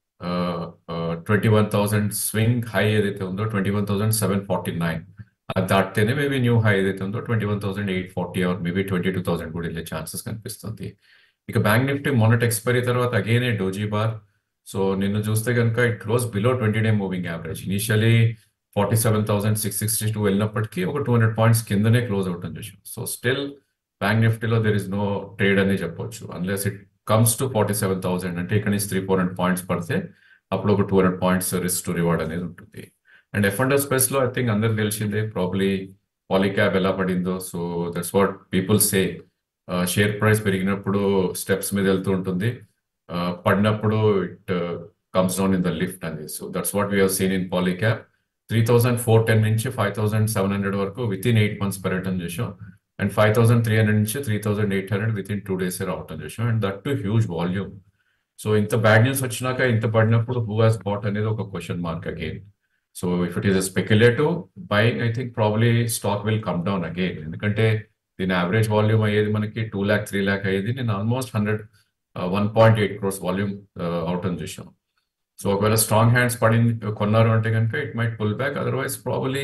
twenty one thousand swing high ఏదైతే ఉందో twenty one thousand seven forty nine అది దాటితేనే maybe new high ఏదైతే ఉందో twenty one thousand eight forty or maybe twenty two thousand కూడా వెళ్ళే chances కనిపిస్తుంది. ఇక బ్యాంక్ నిఫ్టీ మొన్నటి ఎక్స్పైరీ తర్వాత again a doji bar. So నిన్ను చూస్తే కనుక it close below twenty day moving average. Initially forty seven thousand six sixty two వెళ్ళినప్పటికీ ఒక టూ హండ్రెడ్ పాయింట్స్ కిందనే క్లోజ్ అవుట్ అని చూసాం. సో స్టిల్ బ్యాంక్ నిఫ్టీలో దెర్ ఇస్ నో ట్రేడ్ అని చెప్పొచ్చు unless it comes to forty seven thousand. అంటే ఇక్కడ నుంచి త్రీ ఫోర్ హండ్రెడ్ పాయింట్స్ పడితే అప్పుడు ఒక two hundred points risk to reward అనేది ఉంటుంది. And F and F space లో ఐ థింక్ అందరికి తెలిసిందే ప్రాబ్లీ పాలీక్యాబ్ ఎలా పడిందో. So that's what people say, share price పెరిగినప్పుడు స్టెప్స్ మీద వెళ్తూ ఉంటుంది, పడినప్పుడు it comes down in the lift అనేది. So that's what we have seen in Polycab. Three thousand four ten నుంచి ఫైవ్ థౌసండ్ సెవెన్ హండ్రెడ్ వరకు విత్ ఇన్ ఎయిట్ మంత్స్ పెరగటం చేసాం. And five thousand three hundred నుంచి three thousand eight hundred within two days రావటం చేసాం. And that to huge volume. So ఇంత bad news వచ్చినాక ఇంత పడినప్పుడు హూ హాస్ బాట్ అనేది ఒక question mark again. So if it is a speculative buying I think probably stock will come down again. ఎందుకంటే దీని యావరేజ్ వాల్యూమ్ అయ్యేది మనకి టూ ల్యాక్ త్రీ ల్యాక్ అయ్యేది, నేను almost hundred one point eight crores volume అవటం చేసాం. సో ఒకవేళ స్ట్రాంగ్ హ్యాండ్స్ పడింది కొన్నారు అంటే కనుక it might pull back. Otherwise probably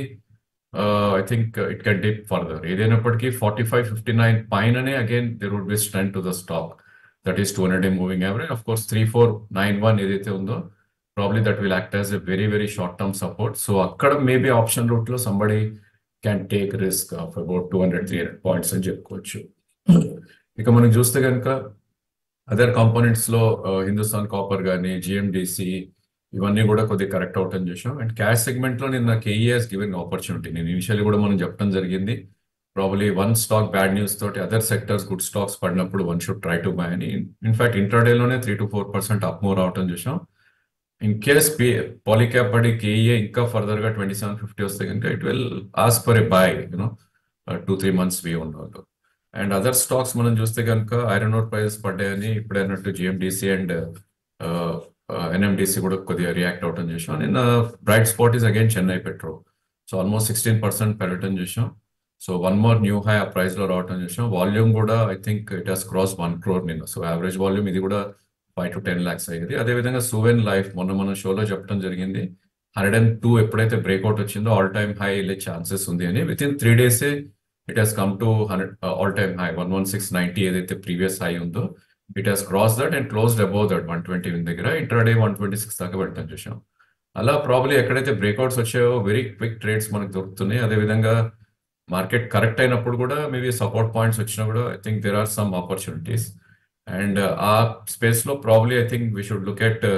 I think it can dip further. ఏదైనప్పటికీ ఫార్టీ ఫైవ్ ఫిఫ్టీ నైన్ పైననే again there would be strength to the stock. That is two hundred day moving average. Of course three four nine one ఏదైతే ఉందో probably that will act as a very very short term support. So అక్కడ maybe option route లో somebody can take risk of about two hundred three hundred points అని చెప్పుకోవచ్చు. ఇక మనం చూస్తే కనుక అదర్ కాంపోనెంట్స్ లో హిందుస్థాన్ కాపర్ కానీ జిఎండిసి ఇవన్నీ కూడా కొద్దిగా కరెక్ట్ అవుట్ అని చూసాం. అండ్ క్యాష్ సెగ్మెంట్ లో నిన్న కేఈ హాస్ గివెన్ ఆపర్చునిటీ. నేను ఇనిషియల్లీ కూడా మనం చెప్పడం జరిగింది probably one stock bad news తోటి అదర్ సెక్టర్స్ గుడ్ స్టాక్స్ పడినప్పుడు one should try to buy అని. ఇన్ఫాక్ట్ ఇంట్రాడే లోనే three to four percent up move రావటం చూసాం. ఇన్ కేస్ పాలీక్యాబ్ పడి కేఈఏ ఇంకా ఫర్దర్ గా ట్వంటీ సెవెన్ ఫిఫ్టీ వస్తే కనుక it will ask for a buy you know two three months we ఉన్నవాళ్ళు. అండ్ అదర్ స్టాక్స్ మనం చూస్తే కనుక ఐరన్ ఓర్ ప్రైజెస్ పడ్డాయని ఇప్పుడే అన్నట్టు జిఎండిసి అండ్ ఎన్ఎండిసి కూడా కొద్దిగా రియాక్ట్ అవటం చూసాం. నిన్న bright spot is again Chennai Petro. So almost sixteen percent పెరగటం చూసాం. So one more new high ఆ ప్రైస్ లో రావటం చూసాం. వాల్యూమ్ కూడా I think it has cross one crore నిన్న. సో యావరేజ్ వాల్యూమ్ ఇది కూడా ఫైవ్ టు టెన్ ల్యాక్స్ అయ్యింది. అదేవిధంగా సువెన్ లైఫ్ మొన్న మన షోలో చెప్పడం జరిగింది, హండ్రెడ్ అండ్ టూ ఎప్పుడైతే బ్రేక్అవుట్ వచ్చిందో ఆల్ టైమ్ హై వెళ్ళే ఛాన్సెస్ ఉంది అని. With in three days it has come to hundred all time high one one six ninety ఏదైతే ప్రీవియస్ హై ఉందో it has cross that and closed above that one twenty దగ్గర. Intraday one twenty six దాకా వెళ్ళటం చూసాం. అలా probably ఎక్కడైతే breakouts వచ్చాయో very quick trades మనకు దొరుకుతున్నాయి. అదేవిధంగా మార్కెట్ కరెక్ట్ అయినప్పుడు కూడా మేబీ సపోర్ట్ పాయింట్స్ వచ్చినా కూడా I think there are some opportunities. And ఆ స్పేస్ లో probably I think we should look at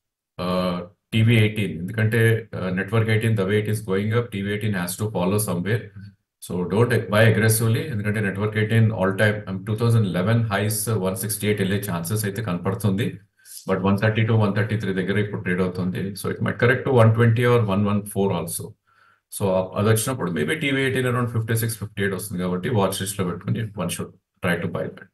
TV eighteen, ఎందుకంటే network eighteen the way it is going up, TV eighteen has to follow somewhere. So don't buy aggressively, ఎందుకంటే network eighteen all time two thousand eleven highs one sixty eight వెళ్ళే chances అయితే కనపడుతుంది. But one thirty to one thirty three దగ్గర ఇప్పుడు trade అవుతుంది. So it might correct to one twenty or one one four also. So అది వచ్చినప్పుడు maybe TV eighteen around fifty six fifty eight వస్తుంది కాబట్టి వాచ్ లిస్ట్ లో పెట్టుకుని one should try to buy that.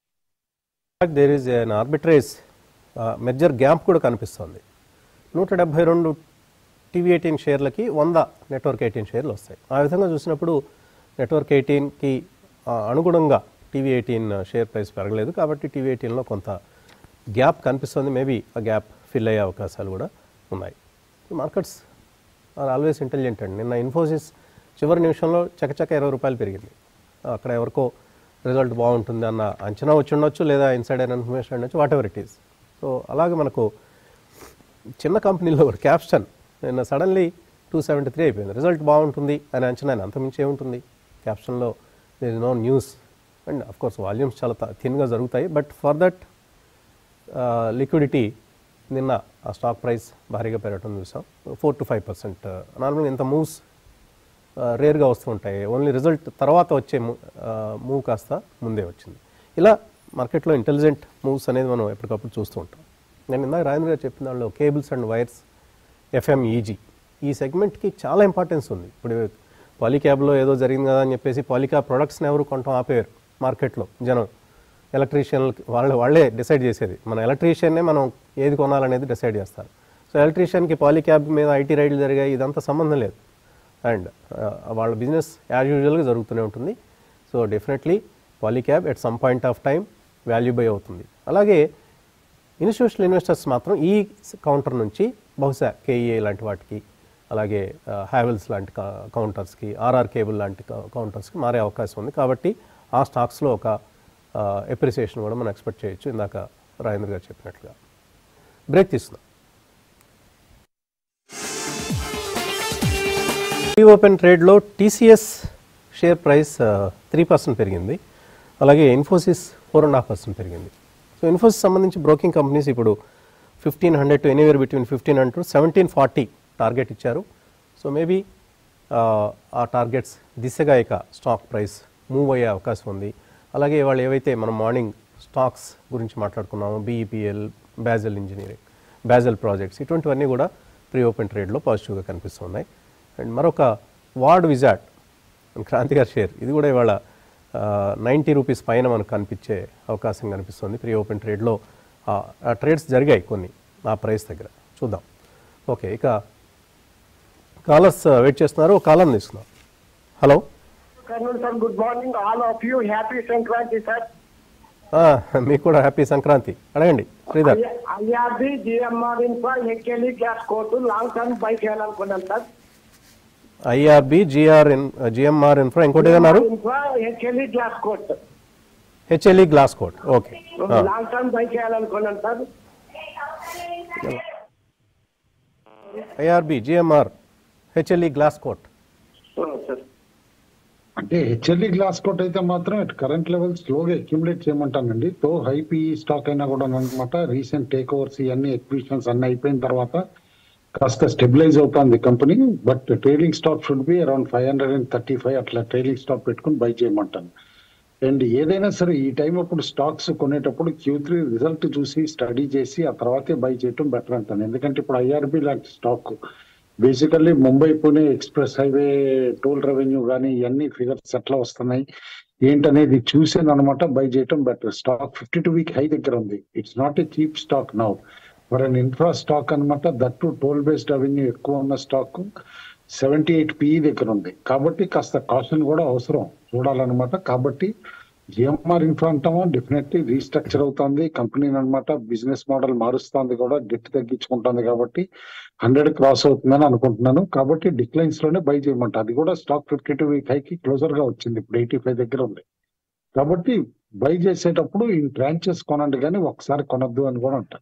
There is an arbitrage merger gap కూడా కనిపిస్తుంది. నూట డెబ్బై రెండు టీవీ ఎయిటీన్ షేర్లకి వంద నెట్వర్క్ ఎయిటీన్ షేర్లు వస్తాయి. ఆ విధంగా చూసినప్పుడు నెట్వర్క్ ఎయిటీన్కి అనుగుణంగా టీవీ ఎయిటీన్ షేర్ ప్రైస్ పెరగలేదు కాబట్టి టీవీ ఎయిటీన్లో కొంత గ్యాప్ కనిపిస్తుంది. మేబీ ఆ గ్యాప్ ఫిల్ అయ్యే అవకాశాలు కూడా ఉన్నాయి. మార్కెట్స్ ఆర్ ఆల్వేస్ ఇంటెలిజెంట్ అండి. నిన్న ఇన్ఫోసిస్ చివరి నిమిషంలో చకచక ఇరవై రూపాయలు పెరిగింది. అక్కడ ఎవరికో రిజల్ట్ బాగుంటుంది అన్న అంచనా వచ్చి ఉండొచ్చు, లేదా ఇన్సైడర్ ఇన్ఫర్మేషన్ ఉండొచ్చు, what ever it is. So అలాగే మనకు చిన్న కంపెనీలో కూడా క్యాప్స్టన్ నిన్న సడన్లీ టూ సెవెంటీ త్రీ అయిపోయింది. రిజల్ట్ బాగుంటుంది అని అంచనా, అంతమించి ఏముంటుంది క్యాప్షన్లో. There is no news and of course volumes చాలా థిన్గా జరుగుతాయి. బట్ ఫర్ దట్ లిక్విడిటీ నిన్న ఆ స్టాక్ ప్రైస్ భారీగా పెరగడం చూసాం. ఫోర్ టు ఫైవ్ పర్సెంట్ నార్మల్గా ఇంత మూవ్స్ రేర్గా వస్తూ ఉంటాయి. ఓన్లీ రిజల్ట్ తర్వాత వచ్చే మూవ్ కాస్త ముందే వచ్చింది. ఇలా మార్కెట్లో ఇంటెలిజెంట్ మూవ్స్ అనేది మనం ఎప్పటికప్పుడు చూస్తూ ఉంటాం. నేను ఇందాక రాజేంద్ర గారు చెప్పిన దానిలో కేబుల్స్ అండ్ వైర్స్, ఎఫ్ఎంఈజీ ఈ సెగ్మెంట్కి చాలా ఇంపార్టెన్స్ ఉంది. ఇప్పుడు పాలిక్యాబ్లో ఏదో జరిగింది కదా అని చెప్పేసి పాలిక్యాబ్ ప్రొడక్ట్స్ని ఎవరు కొంటాం ఆపేరు మార్కెట్లో. జనం ఎలక్ట్రీషియన్లకి వాళ్ళే వాళ్ళే డిసైడ్ చేసేది. మన ఎలక్ట్రీషియన్నే మనం ఏది కొనాలనేది డిసైడ్ చేస్తారు. సో ఎలక్ట్రీషియన్కి పాలిక్యాబ్ మీద ఐటీ రైడ్లు జరిగాయి, ఇదంతా సంబంధం లేదు. అండ్ వాళ్ళ బిజినెస్ యాజ్ యూజువల్గా జరుగుతూనే ఉంటుంది. So definitely Polycab at some point of time value buy అవుతుంది. అలాగే ఇన్స్టిట్యూషనల్ ఇన్వెస్టర్స్ మాత్రం ఈ కౌంటర్ నుంచి బహుశా కేఈఏ లాంటి వాటికి, అలాగే హ్యావెల్స్ లాంటి కౌంటర్స్కి, ఆర్ఆర్ కేబుల్ లాంటి కౌంటర్స్కి మారే అవకాశం ఉంది. కాబట్టి ఆ స్టాక్స్లో ఒక ఎప్రిసియేషన్ కూడా మనం ఎక్స్పెక్ట్ చేయొచ్చు, ఇందాక రాజేంద్ర గారు చెప్పినట్లుగా. బ్రేక్ తీసుకుందాం. ప్రీ ఓపెన్ ట్రేడ్లో TCS share price three percent పెరిగింది. అలాగే Infosys four and half percent పెరిగింది. సో ఇన్ఫోసిస్ సంబంధించి బ్రోకింగ్ కంపెనీస్ ఇప్పుడు fifteen hundred to anywhere between fifteen hundred to seventeen forty target ఇచ్చారు. సో మేబీ ఆ టార్గెట్స్ దిశగా ఇక స్టాక్ ప్రైస్ మూవ్ అయ్యే అవకాశం ఉంది. అలాగే వాళ్ళు ఏవైతే మనం మార్నింగ్ స్టాక్స్ గురించి మాట్లాడుకున్నామో, BEPL, Bajel engineering, Bajel projects, ఇటువంటివన్నీ కూడా ప్రీ ఓపెన్ ట్రేడ్లో పాజిటివ్గా కనిపిస్తున్నాయి. అండ్ మరొక వార్డ్ విజార్డ్ క్రాంతి గారి షేర్, ఇది కూడా ఇవాళ నైంటీ రూపీస్ పైన మనకు కనిపించే అవకాశం కనిపిస్తుంది. ప్రీ ఓపెన్ ట్రేడ్లో ఆ ట్రేడ్స్ జరిగాయి కొన్ని ఆ ప్రైస్ దగ్గర. చూద్దాం. ఓకే, ఇక కాలర్స్ వెయిట్ చేస్తున్నారు. కాలర్ తీసుకున్నాం. Hello sir, good morning all of you. Happy Sankranti sir. మీకు కూడా హ్యాపీ సంక్రాంతి. అడగండి Sridhar. IRB, GMR infra, HLE glass court long term buy చేయాలనుకున్నాను sir. IRB, GR GMR infra, ఇంకోటి ఏదన్నారు? HLE glass court. HLE glass coat. Okay, long term buy చేయాలనుకున్నాను sir. IRB, GMR, HLE glass coat. అంటే HLE glass coat అయితే మాత్రం at current levels స్లోగా accumulate చేయమంటానండి. తో high PE stock అయినా కూడా అనమాట రీసెంట్ టేక్ ఓవర్స్ ఇవన్నీ ఎక్విజిషన్స్ అన్ని అయిపోయిన తర్వాత కాస్త స్టెబిలైజ్ అవుతుంది company. But trailing stock should be around five hundred and thirty five అట్లా ట్రైలింగ్ స్టాక్ పెట్టుకుని బై చేయమంటాను. అండ్ ఏదైనా సరే ఈ టైం అప్పుడు స్టాక్స్ కొనేటప్పుడు క్యూ త్రీ రిజల్ట్ చూసి స్టడీ చేసి ఆ తర్వాతే బై చేయటం బెటర్ అంటాను. ఎందుకంటే ఇప్పుడు ఐఆర్బి లాంటి stock basically Mumbai Pune express highway toll revenue కానీ ఇవన్నీ ఫిగర్స్ ఎట్లా వస్తున్నాయి ఏంటనేది చూసాను అనమాట బై చేయటం better. Stock fifty two week high దగ్గర ఉంది. It's not a cheap stock now. For an infra stock అనమాట, దట్టు టోల్ బేస్డ్ రెవెన్యూ ఎక్కువ ఉన్న స్టాక్ సెవెంటీ ఎయిట్ పిఈ దగ్గర ఉంది. కాబట్టి కాస్త కాషన్ కూడా అవసరం చూడాలన్నమాట. కాబట్టి జిఎంఆర్ ఇన్ఫ్రా అంటామా డెఫినెట్లీ రీస్ట్రక్చర్ అవుతుంది కంపెనీ అనమాట, బిజినెస్ మోడల్ మారుస్తుంది కూడా, డెట్ తగ్గించుకుంటుంది. కాబట్టి హండ్రెడ్ క్రాస్ అవుతుందని అనుకుంటున్నాను. కాబట్టి డిక్లైన్స్ లోనే బై చేయమంట. అది కూడా స్టాక్ ఫిఫ్టీ టూ వీక్ హైకి క్లోజర్ గా వచ్చింది, ఇప్పుడు ఎయిటీ ఫైవ్ దగ్గర ఉంది. కాబట్టి బై చేసేటప్పుడు ఈ ట్రాంచెస్ కొనండి కానీ ఒకసారి కొనద్దు అని కూడా అంటారు.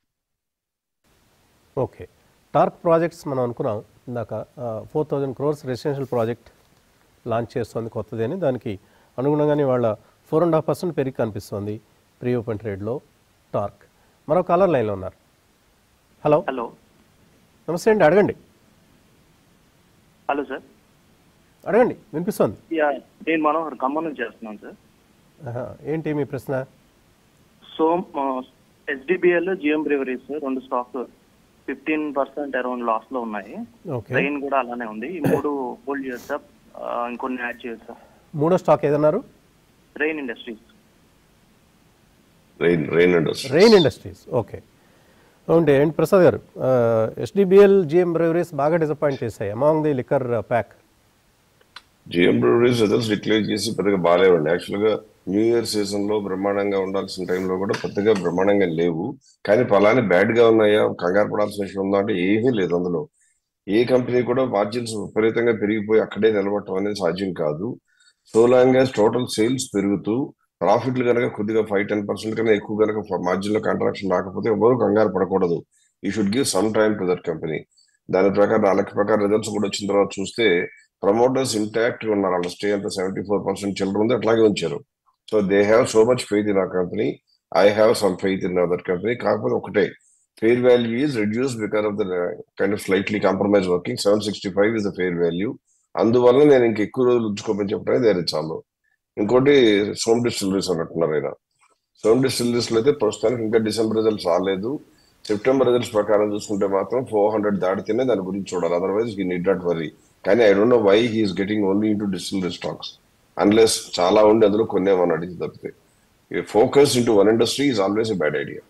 ఓకే, టార్క్ ప్రాజెక్ట్స్ మనం అనుకున్నాం ఇందాక four thousand crores residential project launch చేస్తుంది కొత్తది అని, దానికి అనుగుణంగానే వాళ్ళ ఫోర్ అండ్ హాఫ్ పర్సెంట్ పెరిగి కనిపిస్తుంది ప్రీ ఓపెన్ ట్రేడ్లో టార్క్. మరో కాలర్ లైన్లో ఉన్నారు. హలో హలో నమస్తే అండి, అడగండి. హలో సార్, అడగండి, వినిపిస్తుంది. యా నేను మనోహర్ ఖమ్మం నుంచి చేస్తున్నాను సార్. ఆహా, ఏంటి మీ ప్రశ్న? సో ఎస్డిబిఎల్ జిఎం బ్రివరీస్ రెండు stock fifteen percent around loss లో ఉన్నాయి. ఓకే, ట్రైన్ కూడా అలానే ఉంది. ఈ మూడు హోల్డ్ చేయొచ్చా, ఇంకొన్ని యాడ్ చేయొచ్చా? మూడో స్టాక్ ఏదన్నారు? Rain industries. Rain rain industry rain industries. Okay, అవునండి. And Prasad garu, SDBL GM breweries బాగా డిసప్పాయింట్ చేశాయి among the liquor pack. GM breweries results declare చేసి పెద్దగా బాగాలేవండి. యాక్చువల్గా న్యూ ఇయర్ సీజన్ లో బ్రహ్మాండంగా ఉండాల్సిన టైంలో కూడా పెద్దగా బ్రహ్మాండంగా లేవు. కానీ అలానే బ్యాడ్ గా ఉన్నాయా, కంగారు పడాల్సిన విషయం ఉందా అంటే ఏమీ లేదు. అందులో ఏ కంపెనీ కూడా మార్జిన్స్ విపరీతంగా పెరిగిపోయి అక్కడే నిలబడటం అనేది సాధ్యం కాదు. So long as total sales పెరుగుతూ ప్రాఫిట్లు కనుక కొద్దిగా ఫైవ్ టెన్ పర్సెంట్ కన్నా ఎక్కువ కనుక మార్జిన్ లో కాంట్రాక్షన్ రాకపోతే ఎవరు కంగారు పడకూడదు. You should give some time to that company. దాని ప్రకారం ఆ లెక్క ప్రకారం రిజల్ట్స్ కూడా వచ్చిన తర్వాత చూస్తే ప్రమోటర్స్ ఇంటాక్ట్ ఉన్నారు. వాళ్ళ స్టే అంతా సెవెంటీ ఫోర్ పర్సెంట్ చిల్లర ఉంది, అట్లాగే ఉంచారు. So they have so much faith in a company. I have some faith in that company. కాకపోతే ఒకటే, fair value is reduce because of the kind of slightly compromise working. Seven sixty five is the fair value. అందువల్ల నేను ఇంక ఎక్కువ రోజులు ఉంచుకోమని చెప్పడానికి there చాలు. ఇంకోటి సోమ్ డిస్టిలరీస్ అన్నట్టున్నారు ఆయన. సోమ్ డిస్టిలరీస్ లో అయితే ప్రస్తుతానికి ఇంకా డిసెంబర్ రిజల్ట్స్ రాలేదు. సెప్టెంబర్ రిజల్ట్స్ ప్రకారం చూసుకుంటే మాత్రం ఫోర్ హండ్రెడ్ దాటితేనే దాని గురించి చూడాలి. Otherwise you need not worry. కానీ I don't know why he's getting only into distillery stocks unless చాలా ఉండి అందులో కొన్నేమని అడిగి తప్పితే. Focus into one industry is always a bad idea.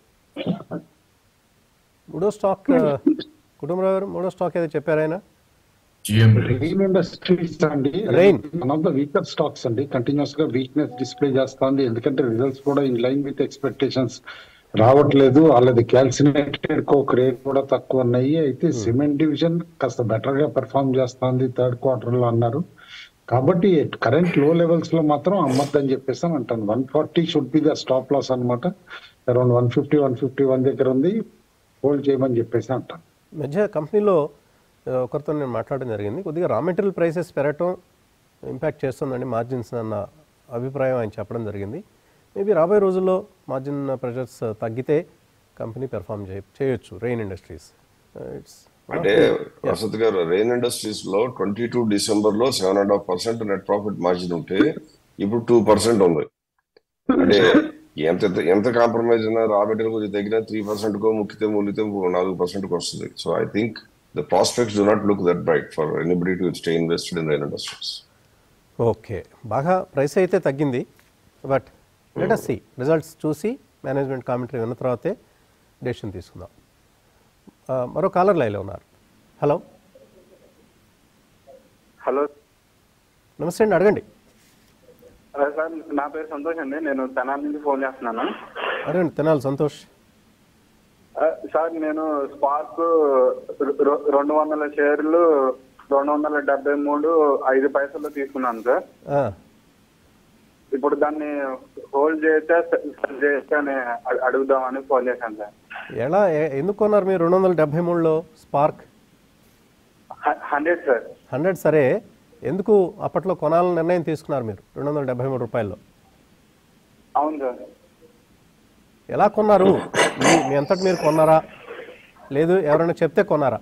మూడో స్టాక్ కుటుంబరావు గారు, మూడో స్టాక్ ఏదో చెప్పారు ఆయన? జిఎం రెయిన్ ఇండస్ట్రీస్ అండి, rain one of the weaker stocks అండి. కంటిన్యూస్ గా వీక్నెస్ డిస్ప్లే చేస్తుంది, ఎందుకంటే రిజల్ట్స్ కూడా ఇన్ లైన్ విత్ ఎక్స్పెక్టేషన్స్ రావట్లేదు. వాళ్ళది క్యాల్సినేటెడ్ కోక్ రేట్ కూడా తక్కువ ఉన్నాయి. అయితే సిమెంట్ డివిజన్ కాస్త బెటర్ గా పెర్ఫార్మ్ చేస్తుంది థర్డ్ క్వార్టర్ లో అన్నారు. కాబట్టి కరెంట్ లో లెవెల్స్ లో మాత్రం అమ్మద్దని చెప్పేసి అని అంటాను. One forty should be the stop loss అనమాట. Around one fifty one fifty one దగ్గర ఉంది, హోల్డ్ చేయమని చెప్పేసి అంటాను. మధ్య కంపెనీలో ఒకరితో నేను మాట్లాడడం జరిగింది. కొద్దిగా రా మెటీరియల్ ప్రైసెస్ పెరగటం ఇంపాక్ట్ చేస్తుందండి మార్జిన్స్ అన్న అభిప్రాయం ఆయన చెప్పడం జరిగింది. మేబీ రాబోయే రోజుల్లో మార్జిన్ ప్రెషర్స్ తగ్గితే కంపెనీ పెర్ఫామ్ చేయ చేయొచ్చు రెయిన్ ఇండస్ట్రీస్. ఇట్స్ అంటే ప్రసాద్ గారు, రెయిన్ ఇండస్ట్రీస్ లో ట్వంటీ టూ డిసెంబర్ లో seven and half percent net profit margin ఉంటే ఇప్పుడు టూ పర్సెంట్ ఉంది. అంటే ఎంత ఎంత కాంప్రమైజ్ అయినా రా మెటీరియల్ కొద్దిగా తగ్గినా త్రీ పర్సెంట్ కో ముక్కితే మూలితే నాలుగు పర్సెంట్ వస్తుంది. So I think the prospects do not look that bright for anybody to stay invested in rain industries. Okay, బాగా ప్రైస్ అయితే తగ్గింది, but let us see results చూసి management commentary విన్న తర్వాతే డెసిషన్ తీసుకుందాం. మరో కాలర్ లైన్లో ఉన్నారు. హలో హలో నమస్తే అండి, అడగండి. సార్ నా పేరు సంతోష్ అండి, నేను తెనాలి నుంచి ఫోన్ చేస్తున్నాను. అడగండి. తెనాలి సంతోష్. సార్ నేను స్పార్క్ రెండు వందల షేర్లు రెండు వందల డెబ్బై మూడు ఐదు పైసలు తీసుకున్నాను సార్. ఇప్పుడు దాన్ని హోల్డ్ చేస్తే చేస్తే అని అడుగుదామని ఫోన్ చేశాను సార్. ఎలా ఎందుకు కొన్నారు మీరు రెండు వందల డెబ్బై మూడులో స్పార్క్? Hundred sir. హండ్రెడ్ సరే, ఎందుకు అప్పట్లో కొనాలని నిర్ణయం తీసుకున్నారు మీరు రెండు వందల డెబ్బై మూడు రూపాయల్లో? అవును సార్. ఎలా కొన్నారు? మీ మీ అంతటి మీరు కొన్నారా, లేదు ఎవరైనా చెప్తే కొన్నారా?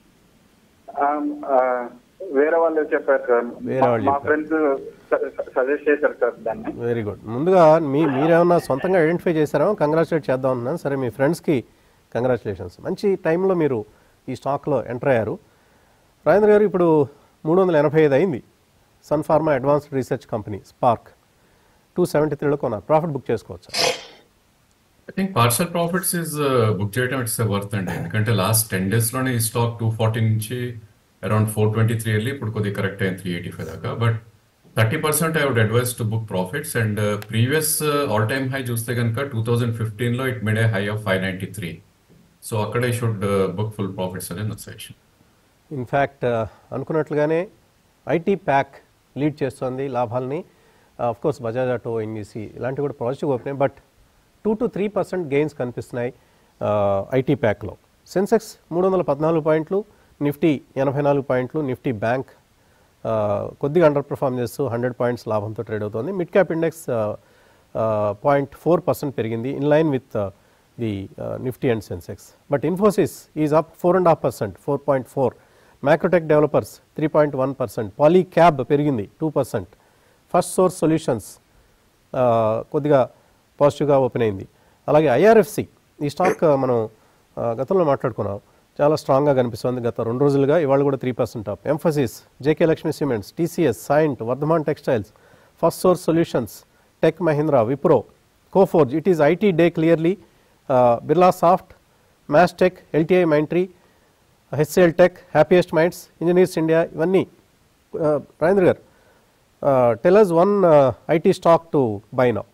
వేరే వాళ్ళు చెప్పారు సార్, వేరే వాళ్ళు మా ఫ్రెండ్స్ సజెస్ట్ చేశారు సార్ దాన్ని. Very good. ముందుగా మీ మీరేమన్నా సొంతంగా ఐడెంటిఫై చేశారో కంగ్రాచులేట్ చేద్దాం అనుకున్నాను. సరే, మీ ఫ్రెండ్స్కి కంగ్రాచులేషన్స్. మంచి టైంలో మీరు ఈ స్టాక్లో ఎంటర్ అయ్యారు. రాజేంద్ర గారు, ఇప్పుడు మూడు వందల ఎనభై ఐదు అయింది. Sun pharma advanced research company SPARC two seventy త్రీలో కొన్నారు. ప్రాఫిట్ బుక్ చేసుకోవచ్చు? I think partial profits is book చేయడం ఇట్స్ వర్త్ అండి, ఎందుకంటే లాస్ట్ టెన్ డేస్ లోనే ఈ స్టాక్ టూ ఫార్టీ నుంచి అరౌండ్ ఫోర్ ట్వంటీ త్రీ వెళ్ళి ఇప్పుడు కొద్దిగా కరెక్ట్ అయింది త్రీ ఎయిటీ ఫైవ్ దాకా. But thirty percent I would advise to book profits. And previous all time high చూస్తే కనుక టూ థౌజండ్ ఫిఫ్టీన్ లో it made a high of five ninety three. So అక్కడే should book full profits అనేది నా suggestion. In fact అనుకున్నట్లుగానే IT pack lead చేస్తుంది లాభాలని. Of course Bajaj auto, NEC ఇలాంటివి కూడా పాజిటివ్ ఓపెనాయి. But two to three percent gains కనిపిస్తున్నాయి ఐటీ ప్యాక్లో. సెన్సెక్స్ మూడు వందల పద్నాలుగు పాయింట్లు, నిఫ్టీ ఎనభై నాలుగు పాయింట్లు. నిఫ్టీ బ్యాంక్ కొద్దిగా అండర్ పర్ఫామ్ చేస్తూ హండ్రెడ్ పాయింట్స్ లాభంతో ట్రేడ్ అవుతుంది. Mid cap index point four percent పెరిగింది, in line with the Nifty and Sensex. But Infosys is up four and half percent, four point four. Macrotech developers three point one percent. Polycab పెరిగింది two percent. First source solutions కొద్దిగా పాజిటివ్గా open అయింది. అలాగే IRFC ఈ stock మనం గతంలో మాట్లాడుకున్నాం, చాలా స్ట్రాంగ్గా కనిపిస్తుంది గత రెండు రోజులుగా. ఇవాళ కూడా three percent up. Mphasis, JK Lakshmi cements, TCS, Cyient, Vardhman textiles, first source solutions, tech Mahindra, Wipro, Coforge. It is IT day clearly. Birla soft, Mastek, LTI Mindtree, HCL tech, happiest minds, engineers India, ఇవన్నీ. Rajendra garu, tell us one IT stock to buy now.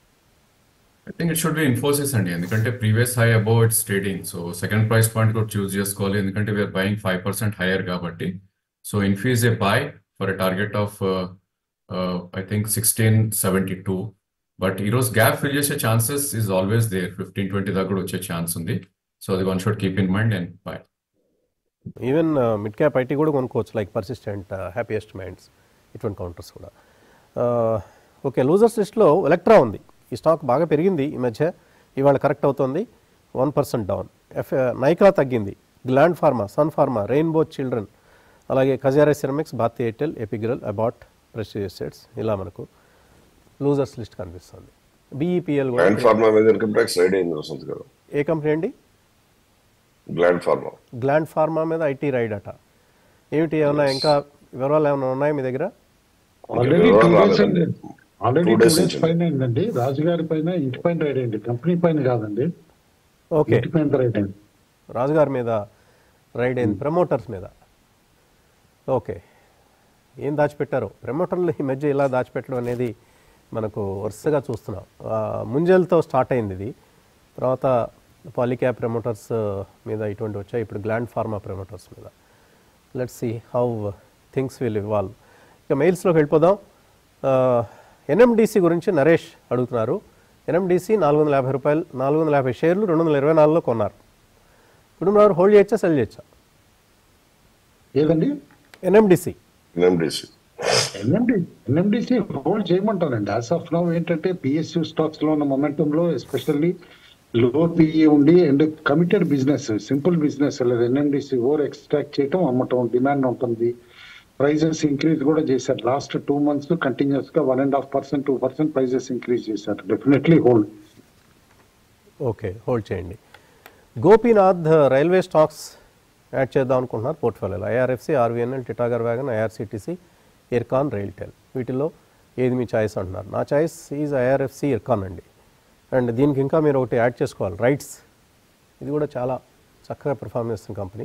I think it should be Infosys అండి, ఎందుకంటే previous high above it's trading. So second price point కూడా choose చేసుకోవాలి, ఎందుకంటే we are buying five percent higher కాబట్టి. So Infy's a buy for a target of I think sixteen seventy two. But ఈరోజు gap fill చేసే chances is always there, fifteen twenty దాకా కూడా వచ్చే chance ఉంది. సో అది one should keep in mind and buy. Even mid cap IT కూడా కొనుక్కోవచ్చు, like persistent, happiest minds, ఇటువంటి కౌంటర్స్ కూడా. ఓకే, లూజర్స్ లిస్ట్లో ఎలక్ట్రా ఉంది. ఈ స్టాక్ బాగా పెరిగింది ఈ మధ్య, ఇవాళ కరెక్ట్ అవుతుంది, one percent down. F Nykaa తగ్గింది. Gland Pharma, Sun Pharma, Rainbow Children, అలాగే Kajaria Ceramics, Bharti Airtel, Epigral, Abbott, Prestige Estates, ఇలా మనకు లూజర్స్ లిస్ట్ కనిపిస్తుంది. బీఈపీఎల్ కూడా. ఏ కంపెనీ అండి? Gland Pharma. గ్లాండ్ ఫార్మా మీద ఐటీ రైడ్ అట. ఏమిటి, ఏమన్నా ఇంకా వివరాలు ఏమైనా ఉన్నాయి మీ దగ్గర? ఆల్రెడీ టూ డేస్ అండి, ఆల్రెడీ టూ డేస్ పైన అయిందండి. రాజుగారి పైన ఇంటి పైన రైడ్ అయింది, కంపెనీ పైన కాదండి. ఓకే, ఇంటి పైన రైడ్ అయింది, రాజుగారి మీద రైడ్ అయింది, ప్రమోటర్స్ మీద. ఓకే, ఏం దాచిపెట్టారో ప్రమోటర్లు ఈ మధ్య ఇలా దాచిపెట్టడం అనేది మనకు వరుసగా చూస్తున్నాం. ముంజల్తో స్టార్ట్ అయింది ఇది, తర్వాత పాలిక్యాప్ ప్రమోటర్స్ మీద ఇటువంటి వచ్చాయి, ఇప్పుడు గ్లాండ్ ఫార్మా ప్రమోటర్స్ మీద. Let's see how things will evolve. ఇక మెయిల్స్లోకి వెళ్ళిపోదాం. ఎన్ఎండిసి గురించి నరేష్ అడుగుతున్నారు. ఎన్ఎండిసి నాలుగు వందల యాభై రూపాయలు, నాలుగు వందల యాభై షేర్లు రెండు వందల ఇరవై నాలుగులో కొన్నారు. ఇప్పుడు మీరు హోల్డ్ చేయొచ్చా, సెల్ చేయొచ్చా? ఏదండి? NMDC. NMDC NMD NMDC hold చేయమంటానండి. యాజ్ ఆఫ్ నౌ ఏంటంటే పిఎస్యూ స్టాక్స్ లో ఉన్న మొమెంటంలో ఎస్పెషల్లీ లో పిఈ ఉండి and committed business, simple business లేదు. ఎన్ఎండిసి ఓవర్ ఎక్స్ట్రాక్ట్ చేయటం, అమ్మటం, డిమాండ్ ఉంటుంది. ప్రైజెస్ ఇంక్రీజ్ కూడా చేశారు. లాస్ట్ టూ మంత్స్ కంటిన్యూస్ గా one and half percent two percent prices increase చేశారు. Definitely hold. ఓకే, హోల్డ్ చేయండి. గోపీనాథ్ రైల్వే స్టాక్స్ యాడ్ చేద్దాం అనుకుంటున్నారు పోర్ట్ఫోలియోలో. IRFC, RVNL, Titagarh wagon, IRCTC, Ircon, RailTel, వీటిలో ఏది మీ చాయిస్ అంటున్నారు? నా చాయిస్ ఈజ్ ఐఆర్ఎఫ్సి, ఇర్కాన్ అండి. అండ్ దీనికి ఇంకా మీరు ఒకటి యాడ్ చేసుకోవాలి, రైట్స్. ఇది కూడా చాలా చక్కగా పెర్ఫార్మ్ చేస్తున్న కంపెనీ.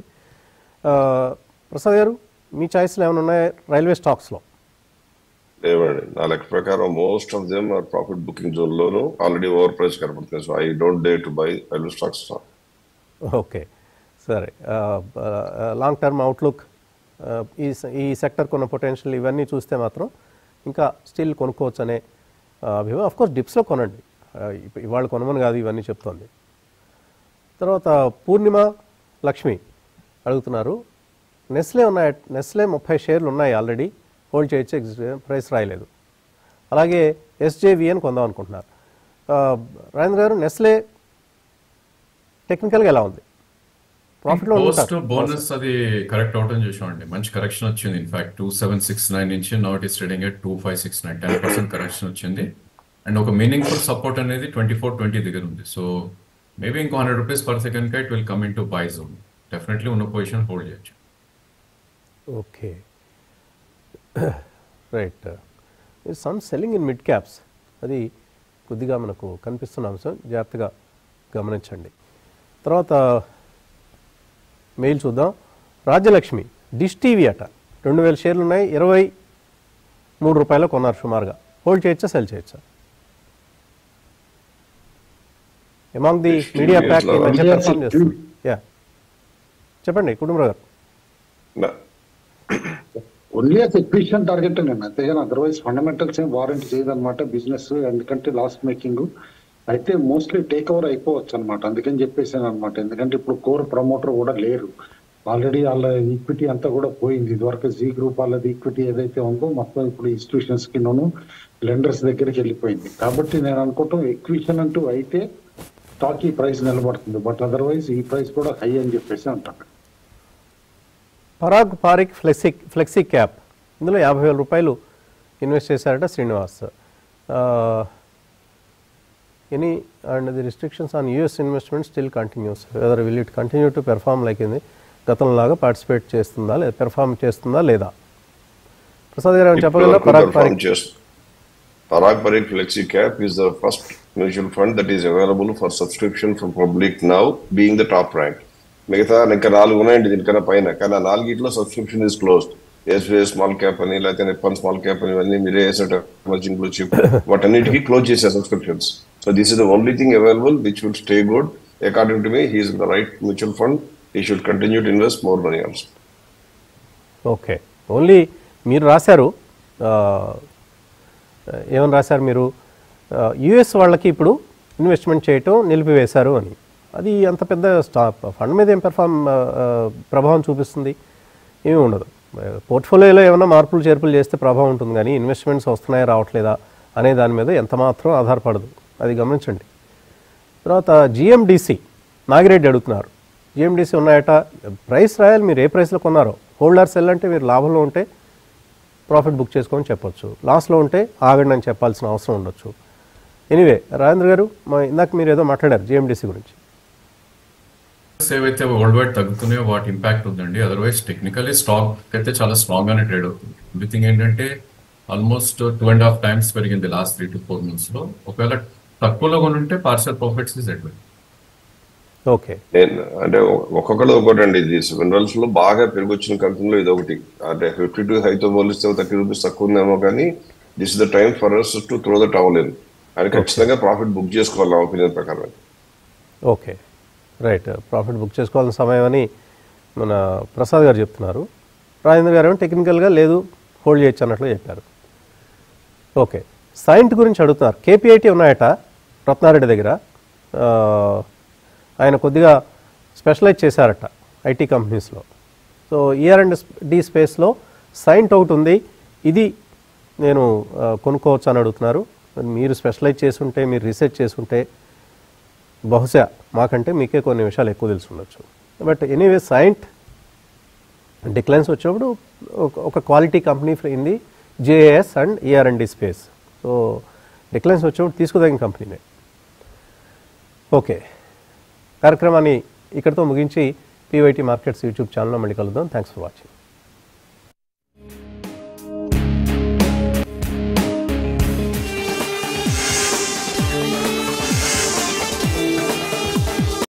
ప్రసాద్ గారు, మీ చాయిస్లో ఏమైనా ఉన్నాయి రైల్వే స్టాక్స్లో? లేవండి, నా లెక్క ప్రకారం most of them are profit booking zone లోను ఆల్రెడీ ఓవర్ ప్రైస్ కనబడుతుంది. So I don't dare to buy railway stocks. Okay, సరే. లాంగ్ టర్మ్ అవుట్లుక్, ఈ ఈ సెక్టర్ కొన్న పొటెన్షియల్ ఇవన్నీ చూస్తే మాత్రం ఇంకా స్టిల్ కొనుక్కోవచ్చు అనే అభిప్రాయం. ఆఫ్ కోర్స్ డిప్స్లో కొనండి, ఇవాళ కొనమని కాదు ఇవన్నీ చెప్తోంది. తర్వాత పూర్ణిమ లక్ష్మి అడుగుతున్నారు, నెస్లే ఉన్నాయి, నెస్లే ముప్పై షేర్లు ఉన్నాయి ఆల్రెడీ, హోల్డ్ చేయొచ్చు, ప్రైస్ రాయలేదు. అలాగే ఎస్జేవిఎన్ కొందాం అనుకుంటున్నారు. రాజేంద్ర గారు, నెస్లే టెక్నికల్గా ఎలా ఉంది? ప్రాఫిట్లో పోస్ట్ బోనస్ అది కరెక్ట్ అవటం చూసామండి, మంచి కరెక్షన్ వచ్చింది. In fact two seven six nine నుంచి now it is trading at two five six nine, ten percent correction వచ్చింది. అండ్ ఒక మీనింగ్ఫుల్ సపోర్ట్ అనేది ట్వంటీ ఫోర్ ట్వంటీ దగ్గర ఉంది. సో మేబీ ఇంకో హండ్రెడ్ రూపీస్ పర్ సెకండ్ కి it will come in to buy zone. Definitely ఉన్న position hold చేయొచ్చు. Okay, right. Some selling in mid caps, అది కొద్దిగా మనకు కనిపిస్తున్న అంశం, జాగ్రత్తగా గమనించండి. తర్వాత మెయిల్ చూద్దాం. రాజ్యలక్ష్మి డిష్ టీవీ అట రెండు వేల షేర్లు ఉన్నాయి, ఇరవై మూడు రూపాయలు కొన్నారు సుమారుగా. హోల్డ్ చేయొచ్చా, సెల్ చేయొచ్చా? అమాంగ్ ది మీడియా ప్యాక్ ఈ మధ్య పెర్ఫార్మ్ చేస్తుంది. యా చెప్పండి కుటుంబరావు గారు. ఓన్లీ అస్ ఎక్విషన్ టార్గెట్ నేను అంతేగాని అదర్వైజ్ ఫండమెంటల్స్ ఏం వారంటీ చేయదన్నమాట బిజినెస్, ఎందుకంటే లాస్ మేకింగ్ అయితే మోస్ట్లీ టేక్ ఓవర్ అయిపోవచ్చు అనమాట. అందుకని చెప్పేసాను అనమాట. ఎందుకంటే ఇప్పుడు కోర్ ప్రమోటర్ కూడా లేరు, ఆల్రెడీ వాళ్ళ ఈక్విటీ అంతా కూడా పోయింది. ఇదివరకు జీ గ్రూప్ వాళ్ళది ఈక్విటీ ఏదైతే ఉందో మొత్తం ఇప్పుడు ఇన్స్టిట్యూషన్స్ కి నోను లెండర్స్ దగ్గరికి వెళ్ళిపోయింది. కాబట్టి నేను అనుకుంటాం ఎక్విషన్ అంటూ అయితే స్టాక్ ఈ ప్రైస్ నిలబడుతుంది, బట్ అదర్వైజ్ ఈ ప్రైస్ కూడా హై అని చెప్పేసి అంటాను. Parag Parikh flexi flexi cap ఇందులో యాభై వేల రూపాయలు ఇన్వెస్ట్ చేశారట Srinivas. Any and the restrictions on US investment still continues, whether will it continue to perform like ఇది గతంలాగా పార్టిసిపేట్ చేస్తుందా లేదా, పెర్ఫార్మ్ చేస్తుందా లేదా? ప్రసాద్ గారు చెప్పగలరా? Parag Parikh Parag Parikh Flexi Cap is the first mutual fund that is available for subscription from public now, being the top rank. మిగతా ఇంకా నాలుగు ఉన్నాయండి దీనికన్నా పైన, కానీ ఆ నాలుగిట్లో subscription is closed. SBI small cap అని, లేకపోతే నిప్పన్ స్మాల్ క్యాప్ అని, ఇవన్నీ మీరే వేసేట ఎమర్జింగ్ బ్లూ చిప్ వాటన్నిటికీ క్లోజ్ చేసే subscriptions. So this is the only thing available which will stay good. According to me he is the right mutual fund. He should continue to invest more money also. Okay, only మీరు రాశారు, ఏమని రాశారు మీరు, US వాళ్ళకి ఇప్పుడు investment చేయటం నిలిపివేశారు అని. అది అంత పెద్ద స్టా ఫండ్ మీద ఏం పెర్ఫార్మ్ ప్రభావం చూపిస్తుంది? ఏమీ ఉండదు. పోర్ట్ఫోలియోలో ఏమైనా మార్పులు చేర్పులు చేస్తే ప్రభావం ఉంటుంది, కానీ ఇన్వెస్ట్మెంట్స్ వస్తున్నాయా రావట్లేదా అనే దాని మీద ఎంత మాత్రం ఆధారపడదు, అది గమనించండి. తర్వాత జిఎండిసి నాగిరెడ్డి అడుగుతున్నారు, జిఎండిసి ఉన్నాయట, ప్రైస్ రాయాలి, మీరు ఏ ప్రైస్లో కొన్నారో. హోల్డర్ సెల్ అంటే మీరు లాభంలో ఉంటే ప్రాఫిట్ బుక్ చేసుకొని చెప్పొచ్చు, లాస్లో ఉంటే ఆగండి అని చెప్పాల్సిన అవసరం ఉండొచ్చు. ఎనీవే రాజేంద్ర గారు, మా ఇందాక మీరు ఏదో మాట్లాడారు జిఎండిసి గురించి. ఏవైతే వరల్డ్ వైడ్ తగ్గుతున్నాయో వాటి ఇంపాక్ట్ ఉందండి. అదర్వైజ్ టెక్నికలీ స్టాక్ అయితే చాలా స్ట్రాంగ్ గానే ట్రేడ్ అవుతుంది. ఎవ్రీథింగ్ ఏంటంటే almost two and half times పెరిగింది last three to four months లో. ఒకవేళ తక్కువలో కొని ఉంటే partial profits is advise. Okay, అంటే ఒక్కొక్కరు ఒకటి అండి. ఇది మినరల్స్ లో బాగా పెరిగొచ్చిన కంపెనీలో ఇది ఒకటి. అంటే ఫిఫ్టీ టూ హైతో పోలిస్తే థర్టీ రూపీస్ తక్కువ ఉందేమో, కానీ this is the time for us to throw the towel in. అది ఖచ్చితంగా ప్రాఫిట్ బుక్ చేసుకోవాలి నా ఒపీనియన్ ప్రకారం. ఓకే రైట్, ప్రాఫిట్ బుక్ చేసుకోవాల్సిన సమయం అని మన ప్రసాద్ గారు చెప్తున్నారు. రాజేంద్ర గారు ఏమో టెక్నికల్గా లేదు, హోల్డ్ చేయొచ్చు అన్నట్లు చెప్పారు. ఓకే, సైంట్ గురించి అడుగుతున్నారు. కేపీఐటీ ఉన్నాయట రత్నారెడ్డి దగ్గర, ఆయన కొద్దిగా స్పెషలైజ్ చేశారట ఐటీ కంపెనీస్లో. సో ఈఆర్ అండ్ డి స్పేస్లో సైంట్ ఒకటి ఉంది, ఇది నేను కొనుక్కోవచ్చు అని అడుగుతున్నారు. మీరు స్పెషలైజ్ చేసుంటే, మీరు రీసెర్చ్ చేసుంటే బహుశా మాకంటే మీకే కొన్ని విషయాలు ఎక్కువ తెలిసి ఉండొచ్చు. బట్ ఎనీవే సైంట్ డిక్లైన్స్ వచ్చినప్పుడు ఒక quality company in the JAS and ER and D space. So declines వచ్చినప్పుడు తీసుకోదగిన కంపెనీనే. ఓకే, కార్యక్రమాన్ని ఇక్కడితో ముగించి పీవైటీ మార్కెట్స్ యూట్యూబ్ ఛానల్లో మళ్ళీ కలుద్దాం. Thanks for watching.